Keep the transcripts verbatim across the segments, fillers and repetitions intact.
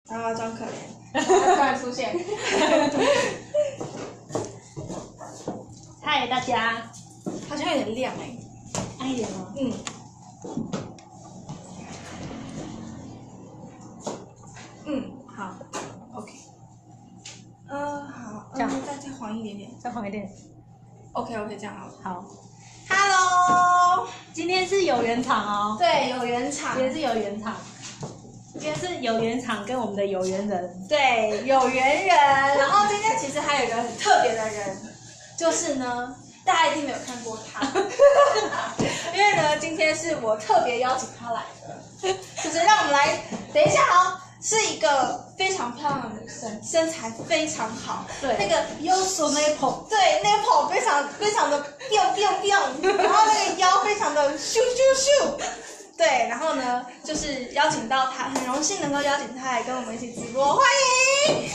然后装可怜，他突然出现。 嗨，大家， 好像有点亮哎、欸， 暗一点吗？ 嗯。嗯，好 ，OK。呃，好， 这样嗯，再再黄一点点， 再黄一点。 OK OK， 这样好了。 好 ，Hello， 今天是有缘场哦。 对，有缘场， 今天是有缘场。今天是有缘场跟我们的有缘人。 对，有缘人。然后今天其实还有一个很特别的人，就是呢，大家一定没有看过他，因为呢，今天是我特别邀请他来的，就是让我们来，等一下哦。是一个非常漂亮的女生，身材非常好， 对， 那个腰手 nipple， 对 nipple 非常非常的 biu biu biu， 然后那个腰非常的咻咻咻，对，然后呢，就是邀请到她，很荣幸能够邀请她来跟我们一起直播，欢迎！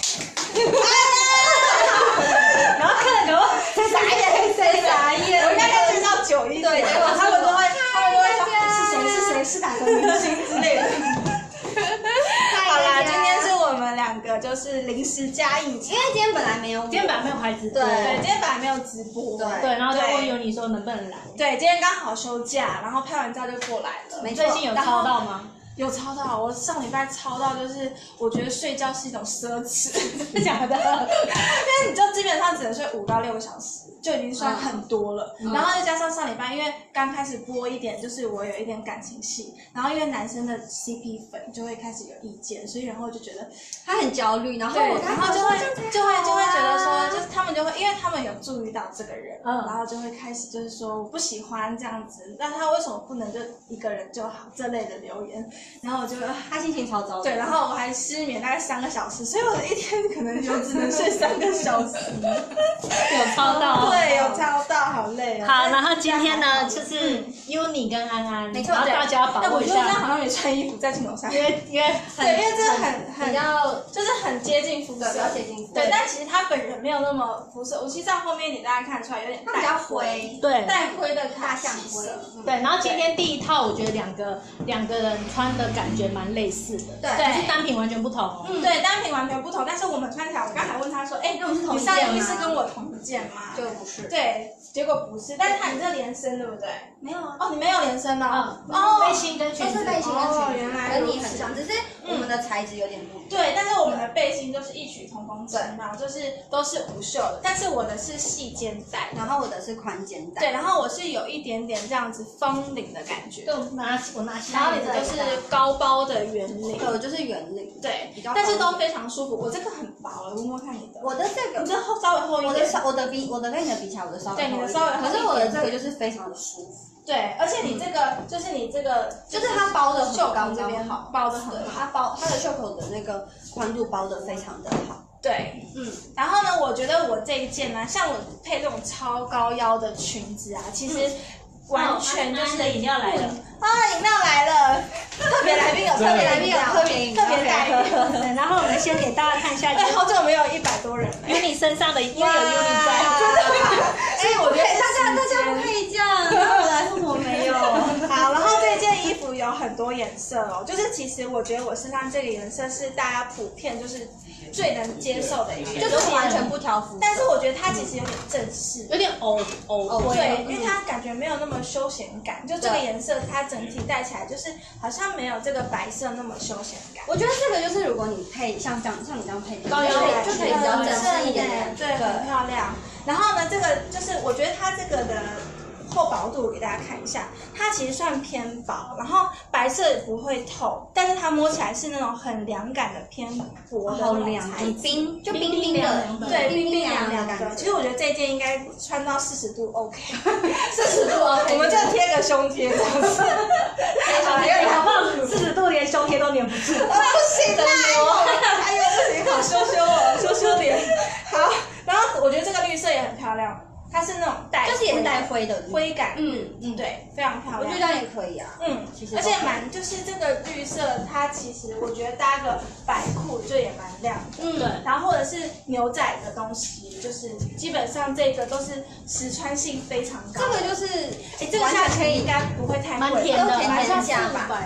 然后看了给我傻眼，谁傻眼？我应该要介绍久一点，对，结果他们都会，他们都会说是谁是谁是哪个明星之类的。好啦，今天是我们两个就是临时加映，因为今天本来没有， 今天本来没有开直播， 对，对，今天本来没有直播， 对对，然后就问尤尼说能不能来， 对，今天刚好休假，然后拍完照就过来了。 没错， 最近有抄到吗？ 有抄到，我上礼拜抄到，就是我觉得睡觉是一种奢侈， 真的假的？ 因为你就基本上只能睡五到六个小时，就已经算很多了。嗯、然后又加上上礼拜，因为刚开始播一点，就是我有一点感情戏，然后因为男生的 C P 粉就会开始有意见，所以然后就觉得他很焦虑，然后对， 我然后就会就会就会觉得说，就是他们就会，因为他们有注意到这个人，嗯，然后就会开始就是说我不喜欢这样子，那他为什么不能就一个人就好这类的留言，然后我就。 他心情超糟的。 对，然后我还失眠大概三个小时，所以我一天可能就只能睡三个小时。 有抄到， 对，有抄到，好累哦。 好，然后今天呢，就是 Uni 跟安安， 没错， 然后大家保护一下。 我觉得这样好像没穿衣服在镜头上， 因为因为对，因为这很很比较就是很接近肤色， 比较接近肤色。 对，但其实他本人没有那么肤色，我其实在后面一点大家看出来有点比较灰， 对， 带灰的大象灰。 对，然后今天第一套，我觉得两个两个人穿的感觉蛮类似的， 对， 可是单品完全不同哦。 嗯，对，单品完全不同，但是我们穿起来，我刚才问他说，哎， 那我们是同一件吗？ 你上衣是跟我同一件吗？ 就不是。 对，结果不是，但是他你这连身对不对？ 没有啊。 哦，你没有连身哦。 哦， 背心跟裙子。 都是背心跟裙子。 哦，原来跟你很像，只是我们的材质有点不一样。 对，但是我们的背心都是异曲同工之妙，就是都是无袖的，但是我的是细肩带， 然后我的是宽肩带。 对，然后我是有一点点这样子方领的感觉。 对，我拿我拿下。 然后你的就是高包的圆领。 对，我就是圆领。 对，但是都非常舒服。我这个很薄，摸摸看你的。 我的这个， 你这厚稍微厚一点。 我的稍，我的比我的跟你的比起来，我的稍微对，你的稍微厚一点。 可是我的这个就是非常的舒服。 对，而且你这个就是你这个， 就是它包的袖口这边好，包的很好。 它包它的袖口的那个宽度包的非常的好。 对，嗯，然后呢，我觉得我这一件呢，像我配这种超高腰的裙子啊，其实完全就是饮料来了。 啊，饮料来了，特别来宾有特别来宾有特别特别待遇。 然后我们先给大家看一下， 哎，好久没有一百多人了。 有你身上的，因为有 Uni 在。 哎，我觉得大家大家不可以这样，然后我来说我没有。 好，然后这件衣服有很多颜色哦，就是其实我觉得我身上这个颜色是大家普遍就是最能接受的一个， 就是完全不挑肤。 但是我觉得它其实有点正式， 有点欧欧灰， 对，因为它感觉没有那么休闲感，就这个颜色它整体戴起来就是好像没有这个白色那么休闲感。 我觉得这个就是如果你配像这样像你这样配， 高腰就可以比较正式一点， 对，很漂亮。然后呢，这个就是我觉得它这个的厚薄度给大家看一下，它其实算偏薄，然后白色也不会透，但是它摸起来是那种很凉感的偏薄的那种材质， 冰就冰冰的， 对，冰冰凉凉的。其实我觉得这件应该穿到四十度 OK， 四十度 OK， 我们就贴个胸贴这样子。 好，因为好不好？四十度连胸贴都粘不住， 不行啦，哎呦不行，好羞羞哦，羞羞脸。好，然后我觉得这个绿色也很漂亮。它是那种带， 就是也是带灰的灰感， 嗯嗯，对，非常漂亮。 我觉得这样也可以啊， 嗯，其实而且蛮就是这个绿色，它其实我觉得搭个白裤就也蛮亮的， 嗯，对。 然后或者是牛仔的东西，就是基本上这个都是实穿性非常高。 这个就是， 哎，这个价钱应该不会太贵， 蛮甜的， 甜甜价吧。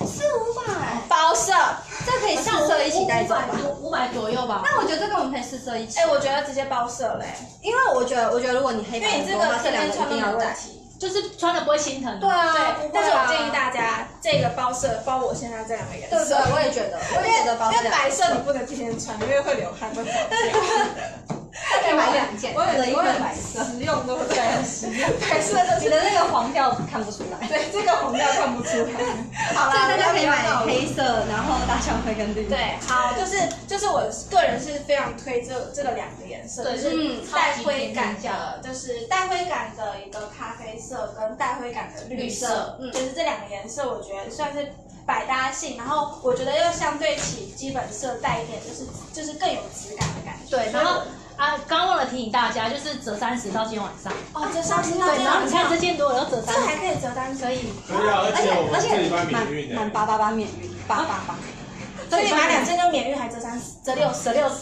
四五百， 包色。 这可以四色一起带走吧？ 五百左右吧。 那我觉得这个我们可以四色一起。 哎，我觉得直接包色嘞， 因为我觉得，我觉得如果你黑白很多，它这两个一定要带。 就是穿的不会心疼。 对啊， 对。但是我建议大家这个包色包我现在这两个颜色。 对对，我也觉得，我也觉得包因为白色你不能天天穿，因为会流汗会跑掉。 可以买两件， 我有一份白色， 实用对不对？实用，白色的你的那个黄调看不出来， 对，这个黄调看不出来。好啦， 所以大家可以买黑色，然后大象灰跟绿。 对，好，就是就是我个人是非常推这这个两个颜色，就是带灰感的，就是带灰感的一个咖啡色跟带灰感的绿色，嗯，就是这两个颜色，我觉得算是百搭性，然后我觉得又相对起基本色带一点，就是就是更有质感的感觉。 对，然后。啊，刚刚忘了提醒大家，就是折三十到今天晚上。 哦，折三十到今天晚上。 对，然后你看这件如果要折三十， 这还可以折单，可以。 可以啊，而且我们这礼拜免运的。 满八八八免运，八八八。 所以买两件就免运，还折三十，折六折六十。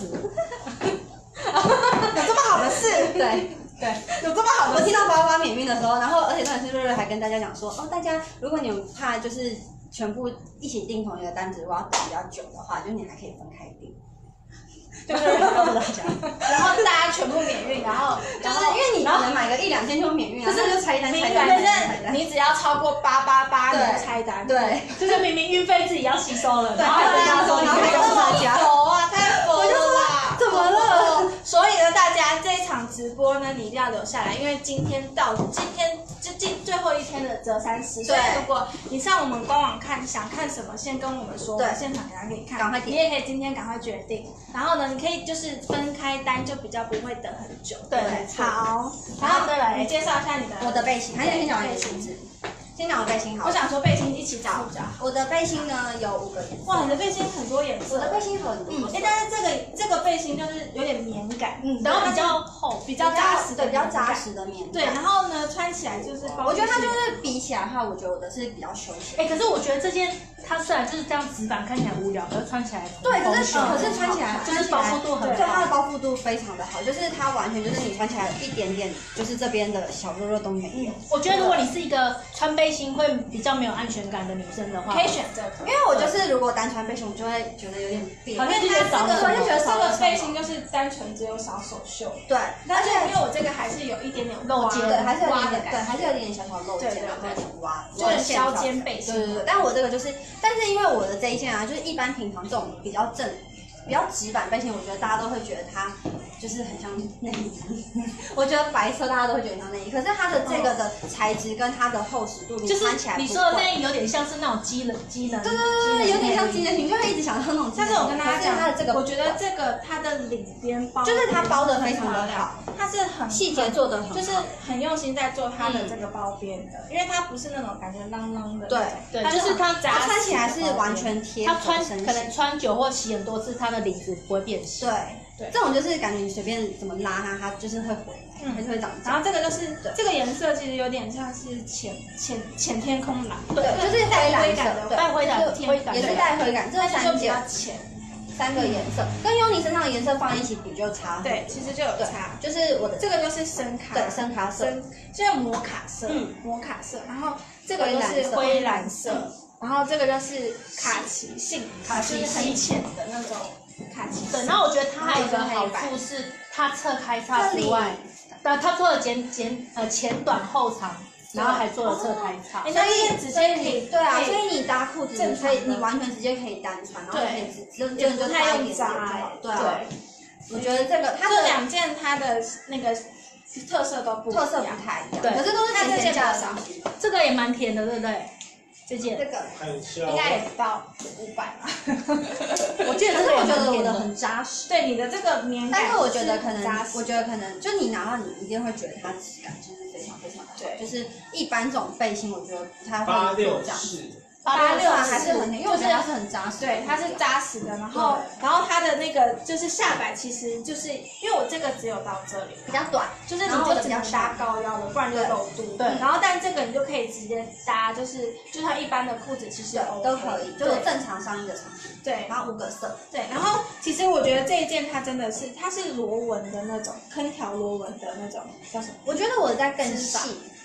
有这么好的事？ 对对， 有这么好的事。 我听到八八八免运的时候，然后而且那次瑞瑞还跟大家讲说，哦，大家如果你们怕就是全部一起订同一个单子，如果要等比较久的话，就你还可以分开订。就是告诉大家， 然后大家全部免运，然后就是因为你可能买个一两件就免运了，就是就拆单拆单拆单，你只要超过八八八你就拆单， 对， 就是明明运费自己要吸收了， 然后大家说你可以告诉大家， 佛啊，太佛了啦， 怎么了？ 所以呢，大家这一场直播呢，你一定要留下来，因为今天到今天就今最后一天的折三十，所以如果你上我们官网看，想看什么，先跟我们说，我们现场给他给你看， 赶快你也可以今天赶快决定，然后呢，你可以就是分开单，就比较不会等很久。 对， 好，然后再来你介绍一下你的我的背心，还是先讲我的背心。先讲我背心好。 我想说背心一起找比较好。 我的背心呢有五个颜色。 哇，你的背心很多颜色。 我的背心很多。 嗯，哎，但是这个这个背心就是有点棉感， 嗯，然后比较厚， 比较扎实， 对，比较扎实的棉。 对，然后呢，穿起来就是包。 我觉得它就是比起来的话，我觉得我的是比较休闲。 哎，可是我觉得这件它虽然就是这样直板看起来无聊，可是穿起来对，可是可是穿起来就是包覆度很好， 对，它的包覆度非常的好，就是它完全就是你穿起来一点点，就是这边的小肉肉都没有。 我觉得如果你是一个穿背心会比较没有安全感的女生的话， 可以选这个， 因为我就是如果单穿背心，我就会觉得有点别， 好像因为它这个， 就觉得这个背心就是单纯只有小手袖， 对， 而且因为我这个还是有一点点露肩， 对，还是有挖点，对，还是有点小小露肩，然后有点挖， 就是削肩背心， 对对对。但我这个就是，但是因为我的这一件啊，就是一般平常这种比较正。比较直板背心，我觉得大家都会觉得它就是很像内衣。我觉得白色大家都会觉得像内衣，可是它的这个的材质跟它的厚实度，你穿起来你说的内衣有点像是那种机能机能， 对对对对，有点像机能型，就会一直想到那种。 但是我跟大家讲， 它的这个， 我觉得这个它的领边包， 就是它包的非常的好， 它是很细节做的很好， 就是很用心在做它的这个包边的，因为它不是那种感觉啷啷的， 对对，就是它它穿起来是完全贴合身形， 它穿可能穿久或洗很多次，它的领子不会变。 对对，这种就是感觉你随便怎么拉它，它就是会回来，嗯，还是会长。 然后这个就是这个颜色，其实有点像是浅浅浅天空蓝， 对，就是带灰感的， 带灰感，灰感也是带灰感，这三比较浅， 三个颜色跟优妮身上的颜色放在一起比就差， 对，其实就有差。 就是我的这个就是深咖， 对，深咖色， 就是摩卡色，嗯，摩卡色，然后这个就是灰蓝色。然后这个就是卡其性， 卡其很浅的那种卡其。 对，然后我觉得它还有一个好处是，它侧开叉之外，但它做了剪剪呃前短后长，然后还做了侧开叉， 所以直接可以对啊，所以你搭裤子，你可以你完全直接可以单穿，然后可以直就就就太用扎，对啊。我觉得这个它这两件它的那个特色都不特色不太一样， 对， 可是都是甜甜价的东西。 这个也蛮甜的，对不对？这件这个应该也不到五百吧， 我记得这个我觉得我的很扎实， 对你的这个棉感， 但是我觉得可能，我觉得可能，就你拿到你一定会觉得它质感就是非常非常的好，就是一般这种背心，我觉得不太会做这样子。八六还是很，因为我觉得它是很扎实， 对，它是扎实的，然后然后它的那个就是下摆，其实就是因为我这个只有到这里， 比较短， 就是你就只能搭高腰的，不然就露肚。 对， 然后但这个你就可以直接搭，就是就像一般的裤子，其实都可以，就是正常上衣的长度。 对， 然后五个色。 对，然后其实我觉得这一件它真的是，它是螺纹的那种，坑条螺纹的那种叫什么？ 我觉得我在更细。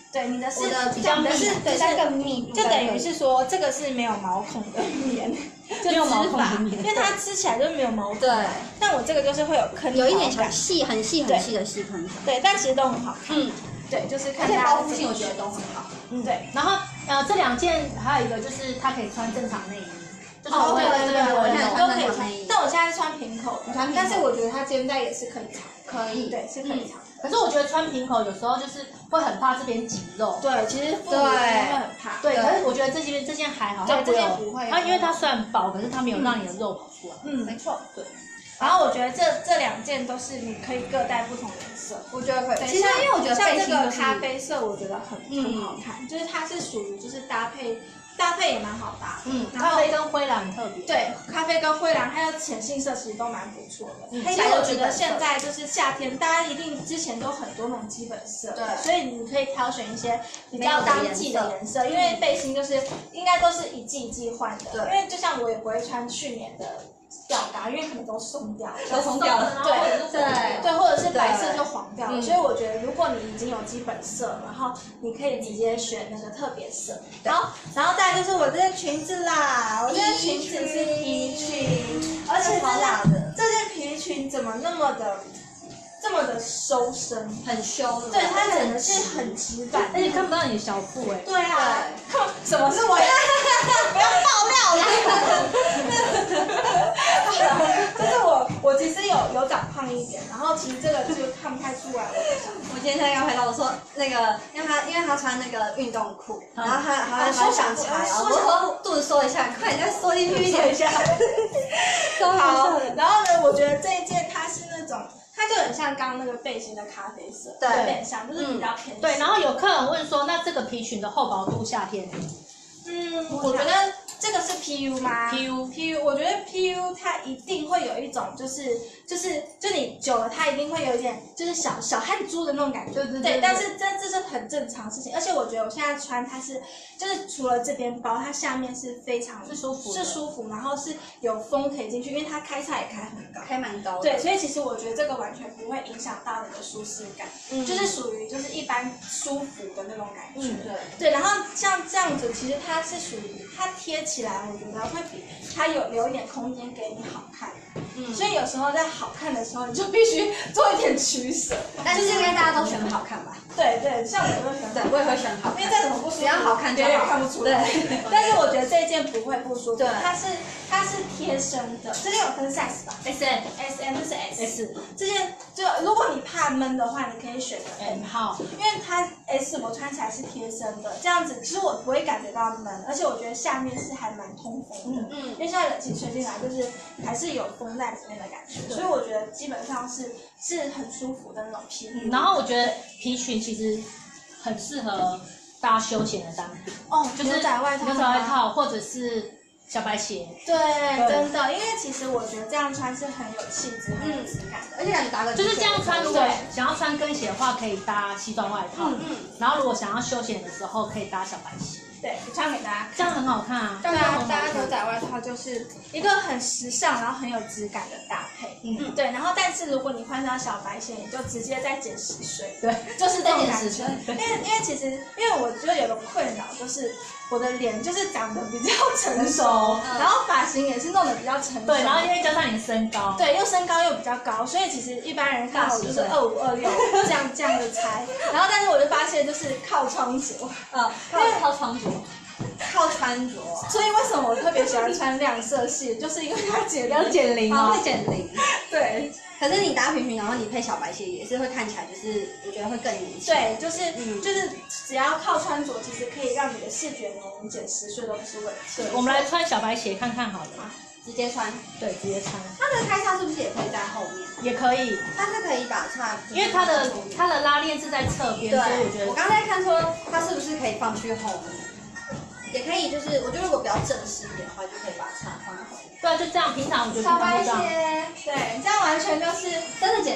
对，你的是我的比较密， 是对， 就是更密， 就等于是说这个是没有毛孔的棉，就没有毛织法， 孔的棉因为它织起来就没有毛孔。 对， 但我这个就是会有坑， 有一点小细，很细很细的细坑条。 对，但其实都很好看。 嗯， 对，就是而且看大家包覆性我觉得都很好。 嗯，对。 然后呃，这两件还有一个就是它可以穿正常内衣，就是哦，对我对对，我现在穿都可以穿正常内衣， 但我现在是穿平口的， 穿平口但是我觉得它肩带也是可以长， 可以， 对，是可以长的。 可是我觉得穿平口有时候就是会很怕这边挤肉。 对，其实妇女会很怕。 对， 对可是我觉得这件这件还好， 对它这件不会有它因为它虽然薄，可是它没有让你的肉跑出来。 嗯， 没错， 对。 然后我觉得这这两件都是你可以各带不同颜色。 我觉得可以。 对， 其实因为我觉得像这个背心就是咖啡色，我觉得很嗯很好看，就是它是属于就是搭配搭配也蛮好搭的。 嗯， 然后咖啡跟灰蓝很特别。 对，咖啡跟灰蓝还有浅杏色其实都蛮不错的。 嗯其实我觉得现在就是夏天，大家一定之前都很多那种基本色， 对所以你可以挑选一些比较当季的颜色，因为背心就是应该都是一季一季换的。 对因为就像我也不会穿去年的吊嘎，因为可能都松掉了， 都松掉了对对对，或者是白色就黄掉了。 嗯所以我觉得如果你已经有基本色，然后你可以直接选那个特别色。好，然后再来就是我这件裙子啦，我这件裙子是皮裙，而且这超辣件的， 这件皮裙怎么那么的这么的收身？ 很修的， 对，它整个是很直感， 而且看不到你的小腹哎。 对啊，什么是我？不要爆料啦！就是我，我其实有有长胖一点，然后其实这个就看不太出来我的小腹。 我今天刚回到我说那个，因为他因为他穿那个运动裤， 嗯然后他他他想起来哦，我说肚子缩一下，快点再缩进去一点， 一下。好，然后呢，我觉得这一件它是那种，它就很像刚刚那个背心的咖啡色， 对有点像，就是比较偏。 对，然后有客人问说，那这个皮裙的厚薄度夏天？ 嗯，我觉得这个是 P U 吗 P U P U，我觉得 P U 它一定会有一种就是就是就你久了它一定会有一点就是小小汗珠的那种感觉， 对对对对但是这这是很正常的事情，而且我觉得我现在穿它是就是除了这边包，它下面是非常是舒服的是舒服，然后是有风可以进去，因为它开叉也开很高。 开蛮高的， 对，所以其实我觉得这个完全不会影响到你的舒适感， 嗯就是属于就是一般舒服的那种感觉。 嗯对， 对，然后像这样子，其实它是属于它贴起来，我觉得会比它有留一点空间给你好看。 嗯， 所以有时候在好看的时候，你就必须做一点取舍。 但是应该大家都选好看吧？ 对对，像我就选对，我也会选好看， 因为再怎么不舒服， 只要好看就别人好， 也看不出来。 对， 但是我觉得这一件不会不舒服， 对它是它是贴身的，这件有分 size 吧 S M ？S M 就是 S。 S 这件就如果你怕闷的话，你可以选个 M M 号。 因为它 S 我穿起来是贴身的，这样子其实我不会感觉到闷，而且我觉得下面是还蛮通风的， 嗯因为现在冷气吹进来就是还是有风在里面的感觉，所以我觉得基本上是是很舒服的那种皮。 嗯然后我觉得皮裙其实很适合搭休闲的单品， 哦， 就是牛仔外套， 牛仔外，套或者是小白鞋。 对， 对真的，因为其实我觉得这样穿是很有气质、很有质感的。 而且感觉搭个就是这样穿，如果对想要穿跟鞋的话，可以搭西装外套。 嗯嗯， 然后如果想要休闲的时候，可以搭小白鞋， 对，我穿给大家看。 这样很好看啊。 对啊， 这样很好搭牛看。 仔外套就是一个很时尚，然后很有质感的搭配。 嗯， 对，然后但是如果你换上小白鞋，你就直接再减十岁， 对， 就是这种感觉再减十岁。 因为因为其实因为我就有个困扰，就是我的脸就是长得比较成熟， 嗯然后发型也是弄得比较成熟。 对，然后因为加上你的身高， 对，又身高又比较高，所以其实一般人看到我就是二五二六这样这样的猜，然后但是我就发现就是靠穿着， 呃，靠靠穿着，靠穿着， 所以为什么我特别喜欢穿亮色系，就是因为它减要减龄啊， 哦会。减龄。 对可是你搭皮裙，然后你配小白鞋，也是会看起来就是我觉得会更年轻。 对，就是、 嗯就是只要靠穿着，其实可以让你的视觉年龄减十岁都不是问题。 对，我们来穿小白鞋看看好了。 直接穿。 对，直接穿它的开叉是不是也可以在后面？ 也可以， 它是可以把叉， 因为它的它的拉链是在侧边， 对， 所以我觉得我刚才看说它是不是可以放去后面，也可以，就是我觉得如果比较正式一点的话，就可以把叉放在后面。 对啊，就这样。平常我觉得平小白常会这样。 鞋，对，这样完全就是真的减龄，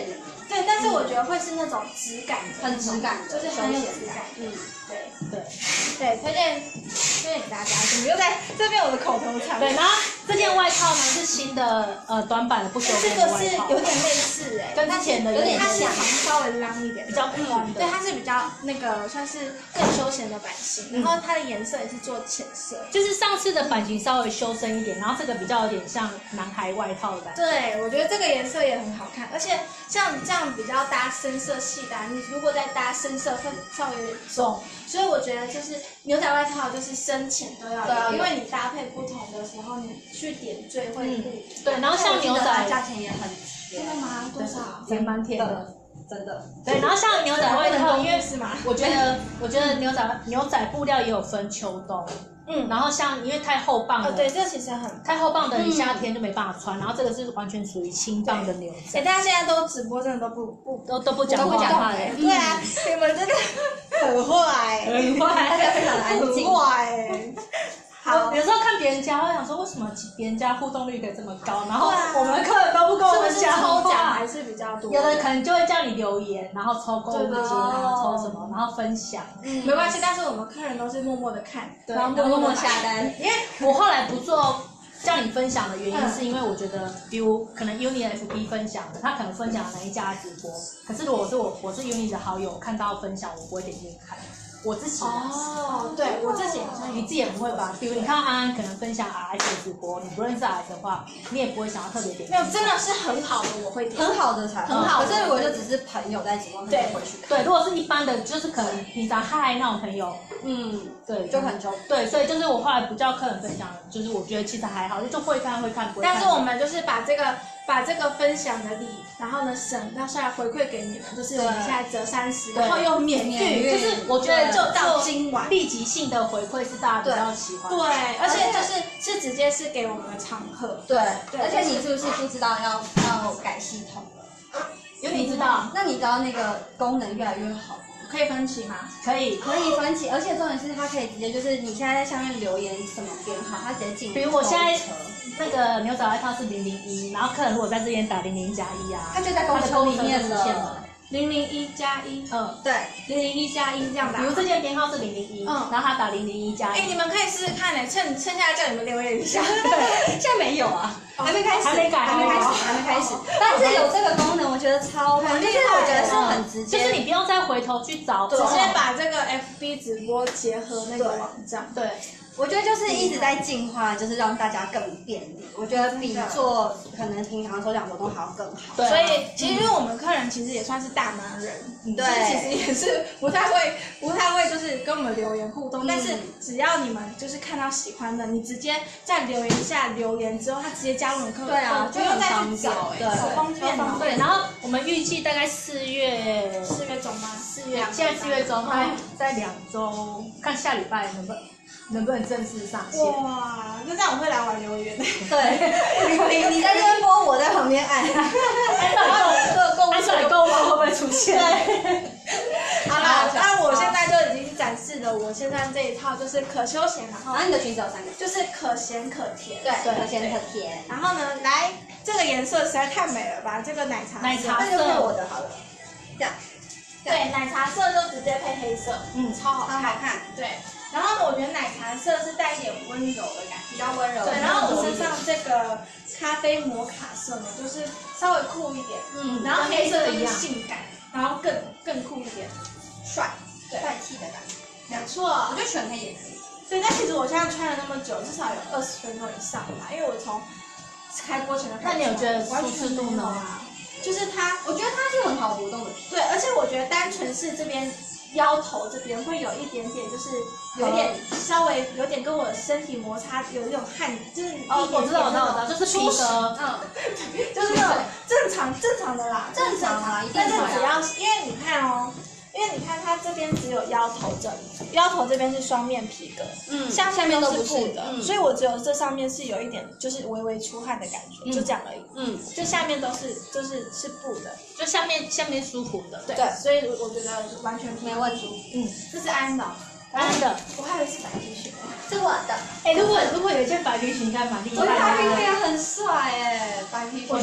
对，但是我觉得会是那种质感的， 很质感的， 就是很有质感。 嗯， 对对对，推荐推荐给大家。怎么又在这边我的口头禅？ 对，然后这件外套呢是新的呃短版的不修边的外套， 有点类似哎， 跟之前的有点它是像， 好像稍微浪一点， 比较宽的。 对，它是比较那个算是更休闲的版型，然后它的颜色也是做浅色。 就是上次的版型稍微修身一点，然后这个比较有点像男孩外套的感觉。 对，我觉得这个颜色也很好看，而且像这样比较搭深色系的，你如果再搭深色会稍微有点重，所以我觉得就是牛仔外套就是深浅都要有，因为你搭配不同的时候，你去点缀会不一样。 对，然后像牛仔价钱也很真的吗？多少？ 也蛮甜的。 真的， 对，然后像牛仔外套，因为是吗？ 我觉得，我觉得牛仔牛仔布料也有分秋冬，嗯，然后像因为太厚棒了， 对，这其实很太厚棒的，你夏天就没办法穿，然后这个是完全属于轻棒的牛仔。 哎，大家现在都直播，真的都不不都都不讲话， 对啊，你们真的很坏， 很坏， 大家非常的安静， 很坏哎。 好，有时候看别人家，我想说为什么别人家互动率可以这么高，然后我们客人都不跟我们讲话， 抽奖还是比较多。 有的可能就会叫你留言，然后抽购物金啊，抽什么，然后分享。 嗯，没关系，但是我们客人都是默默的看， 对， 然后默默下单。 因为我后来不做叫你分享的原因，是因为我觉得，比如可能 Uni F B 分享的，他可能分享哪一家直播，可是如果是我我是 Uni 的好友，看到分享我不会点进去看。我自己哦，对我自己好像你自己也不会吧？比如你看安安可能分享 R S 直播，你不认识 R S 的话，你也不会想要特别点。 没有，真的是很好的，我会点。 很好的才很好， 可是如果就只是朋友在直播，对，回去看。 对，如果是一般的，就是可能平常嗨那种朋友， 嗯， 对， 就很重。 对，所以就是我后来不叫客人分享，就是我觉得其实还好，就会看会看不会看。 但是我们就是把这个把这个分享的礼，然后呢省到下来回馈给你们，就是我们现在折三十，然后又免运， 就是我觉得就到今晚立即性的回馈是大家比较喜欢。 对，而且就是是直接是给我们的常客。 对，而且你是不是不知道要要改系统了？ 因为你知道， 那你知道那个功能越来越好。 可以分期吗？ 可以， 可以分期，而且重点是它可以直接就是你现在在下面留言什么编号，它直接进。 比如我现在那个牛仔外套是零零一，然后客人如果在这边打零零加一啊， 它就在公车里面了。 零零一加一， 嗯，对， 零零一加一这样打。 比如这件编号是零零一，嗯，然后他打零零一加一。 哎，你们可以试试看呢，趁趁现在叫你们留言一下。 现在没有啊，还没开始， 还没改， 还没开始，还没开始。但是有这个功能，我觉得超棒，就是我觉得是很直接， 就是你不用再回头去找， 直接把这个 F B 直播结合那个网站。 对。 我觉得就是一直在进化，就是让大家更便利。我觉得比做可能平常抽奖活动还要更好。 对，所以其实因为我们客人其实也算是大忙人，对，其实也是不太会不太会就是跟我们留言互动，但是只要你们就是看到喜欢的，你直接在留言下留言之后，他直接加入你客对啊， 不用再去找， 对， 好方便哦。 对，然后我们预计大概四月四月中吗？四月， 现在四月中，大概在两周，看下礼拜能不能。能不能正式上线？ 哇，那这样我会来玩留言。 对，你你你在这边播，我在旁边按。 然后购物安甩购物会不会出现？ 对。好了，那我现在就已经展示了我现在这一套，就是可休闲，然后。 然后你的裙子有三个， 就是可咸可甜。 对，可咸可甜。 然后呢，来这个颜色实在太美了吧？这个奶茶。 奶茶色。那就配我的好了。这样。 对，奶茶色就直接配黑色，嗯，超好看。 超好看。 对。然后我觉得奶茶色是带一点温柔的感觉， 比较温柔。 对，然后我身上这个咖啡摩卡色呢，就是稍微酷一点，嗯，然后黑色就是性感，然后更更酷一点， 帅，帅气的感觉。 没错， 我觉得全黑也可以。 所以，但其实我现在穿了那么久，至少有二十分钟以上吧，因为我从开播前的。 那你有觉得舒适度呢？ 就是它， 我觉得它是很好活动的。 对，而且我觉得单纯是这边。腰头这边会有一点点，就是有点稍微有点跟我的身体摩擦，有一种汗，就是一点点哦，我知道，我知道，我知道，就是皮革， 嗯，就是那种正常正常的啦， 正常啊， 但是只要因为你看哦，因为你看它这边只有腰头这里，腰头这边是双面皮革，嗯，下面都是布的，嗯，所以我只有这上面是有一点就是微微出汗的感觉，就这样而已，嗯，就下面都是就是是布的。 就下面下面舒服的， 对，所以我觉得完全没问题。嗯，这是安的， 安的， 我还以为是白 T 恤， 是我的。 哎，如果如果有一件白 T 恤，应该蛮厉害的。 我觉得白 T 恤很帅哎，白 T 恤。 我觉得可以来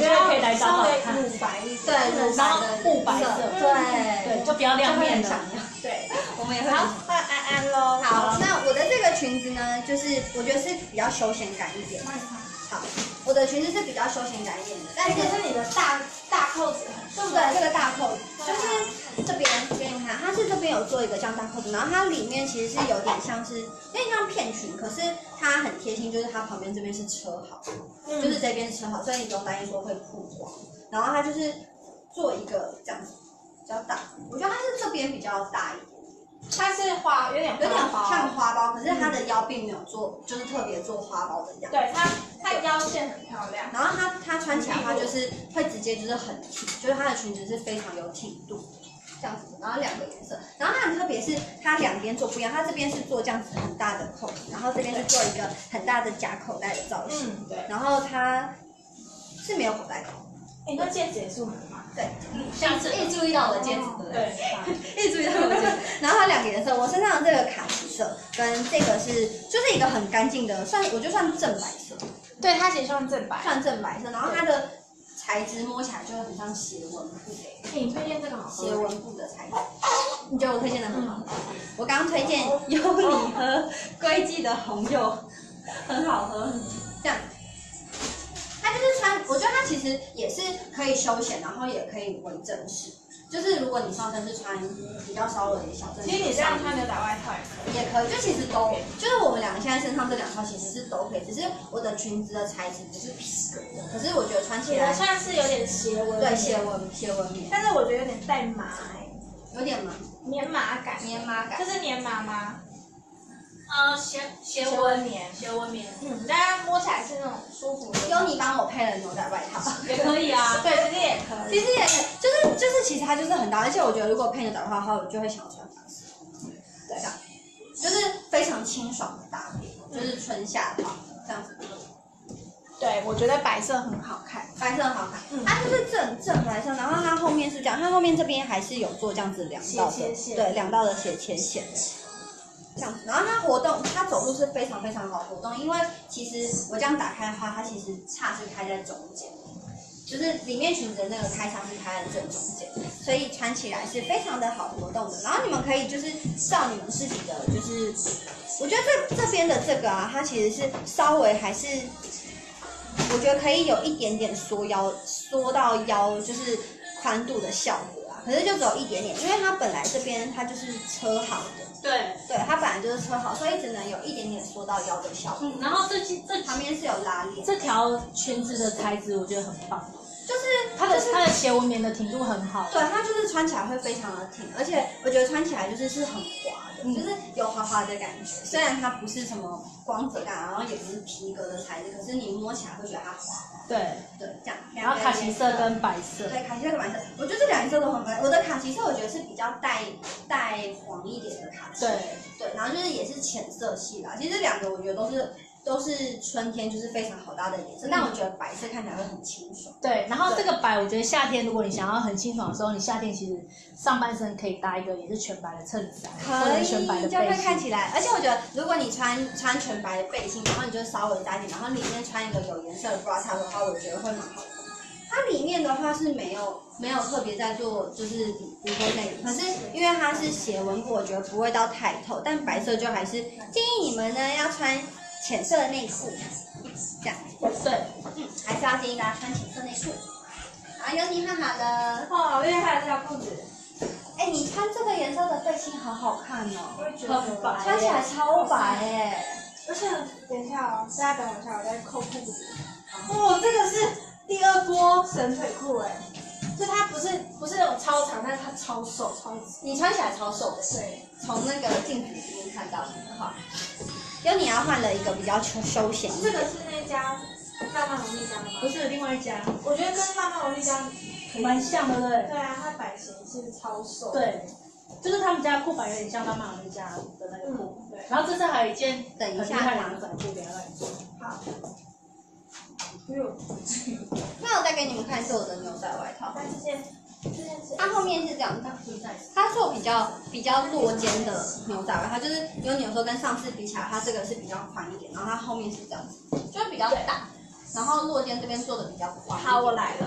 来找稍微找看。 乳白一点， 对，乳然后白的雾白色对对，就不要亮面的。 对， 我们也会好很， 换安安喽。 好，那我的这个裙子呢，就是我觉得是比较休闲感一点。好，我的裙子是比较休闲感一点的，但是但是是你的大大扣子很对不对？这个大扣子就是这边给你们看，它是这边有做一个这样大扣子，然后它里面其实是有点像是有点像片裙，可是它很贴心，就是它旁边这边是车好， 嗯就是这边是车好，所以你不用担心说会曝光。然后它就是做一个这样子比较大，我觉得它是这边比较大一点。 它是花有点有点花包像花包，可是它的腰并没有做，就是特别做花包的样子。 对它它腰线很漂亮， 然后它它穿起来的话，就是会直接就是很挺，就是它的裙子是非常有挺度，这样子。然后两个颜色，然后它很特别是它两边做不一样，它这边是做这样子很大的扣子，然后这边是做一个很大的假口袋的造型。 嗯对。 然后它是没有口袋的。 哎，那戒指也是很嘛， 对， 下次一直注意到我的戒指，对不对？ 对， 一直注意到我的戒指。然后它两个颜色，我身上的这个卡其色跟这个是就是一个很干净的，算我就算正白色， 对，它其实算正白。 算正白色。然后它的材质摸起来就会很像斜纹布， 哎，你推荐这个好喝斜纹布的材质。你觉得我推荐的很好？我刚刚推荐优里和龟记的红柚，很好喝，这样。它就是穿，我觉得它其实也是可以休闲，然后也可以为正式。就是如果你上身是穿比较稍微小正式， 其实你这样穿牛仔外套也可以。 也可以，就其实都，就是我们两个现在身上这两套其实是都可以，只是我的裙子的材质不是皮革的，可是我觉得穿起来你的算是有点斜纹， 对斜纹斜纹棉， 但是我觉得有点带麻哎， 有点嘛棉麻感， 棉麻感这，是棉麻吗？ 呃，斜斜纹纹棉， 斜纹棉嗯，大家摸起来是那种舒服的。 有你帮我配了牛仔外套。 也可以啊。 对，其实也可以。 其实也就是就是，其实它就是很搭，而且我觉得如果配牛仔外套的话，我就会想要穿白色。对，这样就是非常清爽的搭配，就是春夏套这样子。 对，我觉得白色很好看。 白色很好看， 嗯它就是正正白色，然后它后面是这样，它后面这边还是有做这样子两道的， 斜切线对，两道的斜切线，这样子。然后它活动，它走路是非常非常好活动，因为其实我这样打开的话，它其实叉是开在中间，就是里面裙子的那个开叉是开在正中间，所以穿起来是非常的好活动的。然后你们可以就是照你们自己的，就是我觉得这这边的这个啊，它其实是稍微还是。我觉得可以有一点点缩腰，缩到腰就是宽度的效果啊，可是就只有一点点，因为它本来这边它就是车好的， 对， 对，它本来就是车好，所以只能有一点点缩到腰的效果。 嗯，然后这期这旁边是有拉链， 这条裙子的材质我觉得很棒， 就是它的就是它的斜纹棉的挺度很好。 对，它就是穿起来会非常的挺，而且我觉得穿起来就是是很滑的， 嗯就是有滑滑的感觉。虽然它不是什么光泽感，然后也不是皮革的材质，可是你摸起来会觉得它滑。 对， 对，这样。 然后卡其色跟白色。 对，卡其色跟白色，我觉得这两颜色都很可爱。我的卡其色我觉得是比较带带黄一点的卡其。 对对，然后就是也是浅色系啦。其实这两个我觉得都是都是春天就是非常好搭的颜色，但我觉得白色看起来会很清爽。 对，然后这个白，我觉得夏天如果你想要很清爽的时候，你夏天其实上半身可以搭一个也是全白的衬衫，或可以， 者全白的就会背心。 看起来，而且我觉得，如果你穿穿全白的背心，然后你就稍微搭一点，然后里面穿一个有颜色的 bra top 的话，我觉得会蛮好看。它里面的话是没有没有特别在做，就是比如说内衣，可是因为它是斜纹布，我觉得不会到太透，但白色就还是建议你们呢要穿浅色的内裤，这样， 对， 嗯，还是要建议大家穿浅色内裤。好，有你汉马的， 哦，好厉害这条裤子， 哎，你穿这个颜色的背心好好看哦， 我也觉得很白穿起来超白哎。 而且等一下哦，大家等我一下，我再扣裤子。哦，这个是第二波神腿裤哎，就它不是不是那种超长，但是它超瘦超直。 你穿起来超瘦的， 对， 从那个镜子里面看到的话，因为你要换了一个比较休休闲一点， 这个是那家浪漫龙丽家的吗？ 不是另外一家， 我觉得跟浪漫龙丽家蛮像的，对不对？ 对啊，它版型是超瘦。 对，就是他们家的裤版有点像他妈妈家的那个裤。 嗯，对。 然后这次还有一件等一下很厉害的牛仔裤，给他让你做。 好。哟， 那我再给你们看一次我的牛仔外套， 但这件这件是它后面是这样，它它做比较比较落肩的牛仔外套，就是有你有时候跟上次比起来，它这个是比较宽一点，然后它后面是这样子，就是比较大，然后落肩这边做的比较宽。 好，我来了。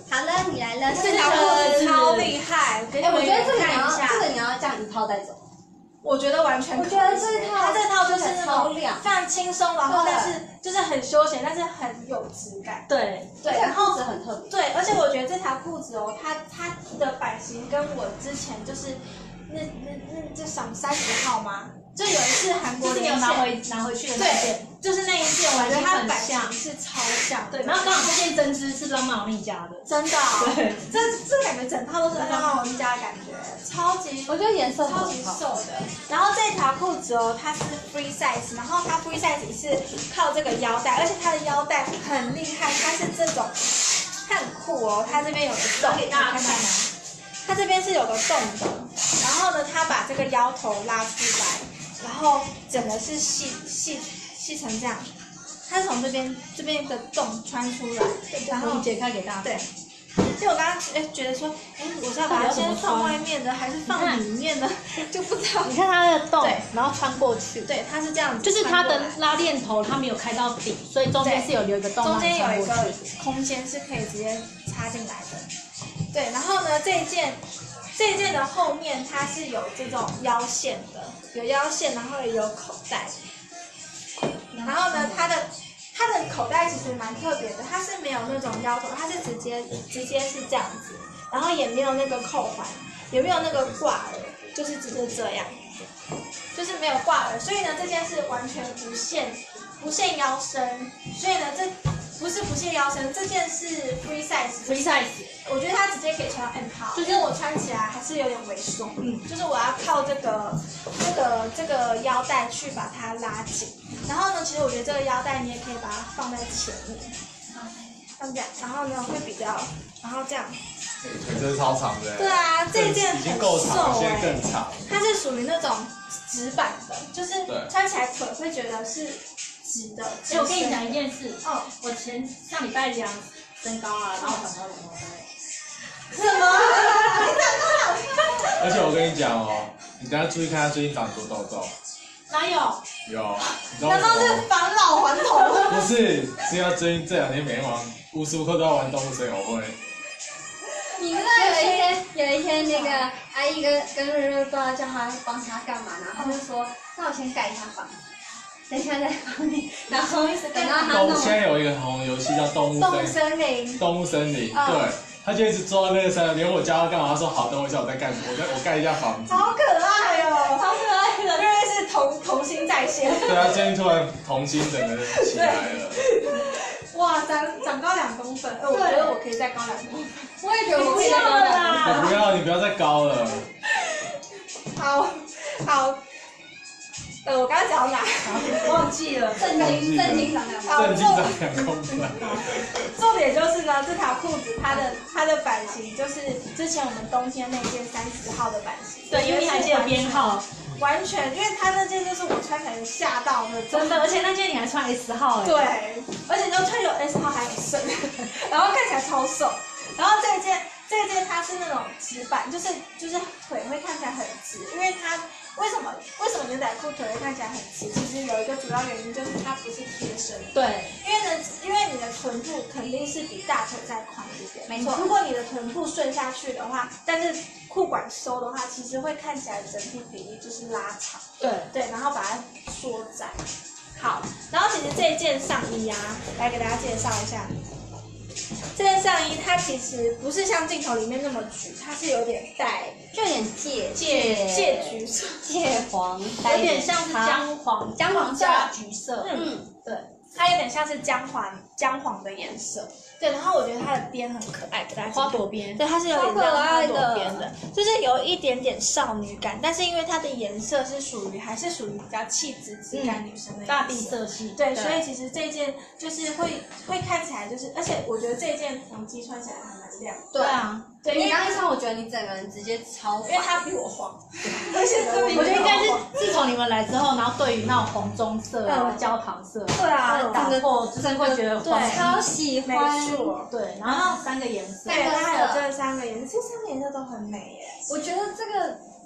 好了，你来了， 这条裤子超厉害， 哎，我觉得这个你要看一下， 这个你要这样一套带走。 我觉得完全可以， 我觉得这套它这套就是那种超亮非常轻松，然后对但是就是很休闲，但是很有质感。 对对， 然然后后子很特别。 对，而且我觉得这条裤子哦，它它的版型跟我之前就是那那那这什么三十号吗？就有一次韩国就是你有连线拿回拿回去的那对件，， 就是那一件，我觉得它版型是超像的。 对，然后刚好这件针织是浪漫丽家的， 真的哦， 对， 这这感觉整套都是浪漫王家的感觉，超级我觉得颜色超级很好。 瘦的。然后这条裤子哦，它是 free size，然后它 free size 是靠这个腰带，而且它的腰带很厉害，它是这种，它很酷哦，它这边有个洞， 给大家看你看到吗？它这边是有个洞的，然后呢，它把这个腰头拉出来，然后整个是细细细成这样，它是从这边这边的洞穿出来，然后我解开给大家看。 对。因为我刚刚哎觉得说，哎，我是要把它先放外面的，还是放里面的，就不知道。 你看它的洞对， 然后穿过去， 对，它是这样子， 就是它的拉链头它没有开到底，所以中间是有留一个洞中让你间有一个穿过去。 空间是可以直接插进来的。对，然后呢，这一件这一件的后面它是有这种腰线的，有腰线，然后也有口袋。然后呢，它的它的口袋其实蛮特别的，它是没有那种腰头，它是直接直接是这样子，然后也没有那个扣环，也没有那个挂耳，就是直接这样，就是没有挂耳，所以呢，这件是完全不限不限腰身，所以呢，这不是不限腰身，这件是 free size， free size， 我觉得它直接可以穿到 M 号，就是我穿起来还是有点微松，嗯，就是我要靠这个这个这个腰带去把它拉紧。然后呢，其实我觉得这个腰带你也可以把它放在前面，像这样，然后呢会比较，然后这样。 腿真的超长的。 对啊，这件已经很够长， 瘦现在哎、 更长。 它是属于那种直板的，就是对穿起来腿会觉得是直的。 哎，我跟你讲一件事， 哦， 我前上礼拜量身高啊，然后长高两公分。 什么？ 而且我跟你讲哦，你等一下注意看他最近长多痘痘。 哪有？ 有，你知道为难道是什么吗？ 返老还童？ 不是，是要最近这两天每天晚上无时无刻都要玩动物森友会。 你知道有一天，有一天那个阿姨跟跟瑞瑞不知道叫他帮他干嘛，然后就说，那我先盖一下房子，等一下再帮你，然后等到他动弄现在有一个很红的游戏叫动物动物森森林。 动物森林， 嗯对，他就一直坐在那个山，连我叫他干嘛，他说好，等我一下，我再盖，我再我盖一下房子。 好可爱哦，超可爱的，瑞瑞是童童心在线。 对啊，最近突然童心整个起来了。 哇，长长高两公分，呃，我觉得我可以再高两公分。 我也觉得我可以不要了再啦你不要，你不要再高了。 好，好，呃，我刚刚讲到哪？ 忘记了。 震惊震惊长两好正经长两公分。 重点就是呢，这条裤子它的它的版型就是之前我们冬天那件三十号的版型。 对，因为你还记得编号， 完全，因为它那件就是我穿起来吓到那种。 真的，而且那件你还穿 S 号哎。 对，而且就穿有 S 号还有剩，然后看起来超瘦。然后这一件这一件它是那种直板，就是就是腿会看起来很直，因为它为什么为什么牛仔裤腿会看起来很直？其实有一个主要原因就是它不是贴身的。 对， 因为呢，因为你的臀部肯定是比大腿再宽一点， 没错如果你的臀部顺下去的话，但是裤管收的话，其实会看起来整体比例就是拉长。 对， 对，然后把它缩窄。好，然后其实这一件上衣啊，来给大家介绍一下。这件上衣它其实不是像镜头里面那么橘，它是有点带就有点芥芥芥橘色， 芥黄， 有点像是姜黄， 姜黄色加橘色。 嗯，对，它有点像是姜黄姜黄的颜色。对，然后我觉得它的边很可爱，给大家花朵边。 对，它是有点超可爱的花朵边的，就是有一点点少女感，但是因为它的颜色是属于还是属于比较气质质感女生的颜色大地色系。 对，所以其实这件就是会会看起来就是，而且我觉得这件黄肌穿起来还蛮亮的。 对啊， 对，因为你刚一穿，我觉得你整个人直接超因为它比我黄，而且呢， 我觉得应该是自从你们来之后，然后对于那种红棕色啊、 嗯焦糖色， 对啊， 打破就是会觉得黄对超喜没欢。 错。 对，然后三个颜色， 对，它还有这三个颜色，这三个颜色都很美耶。 我觉得这个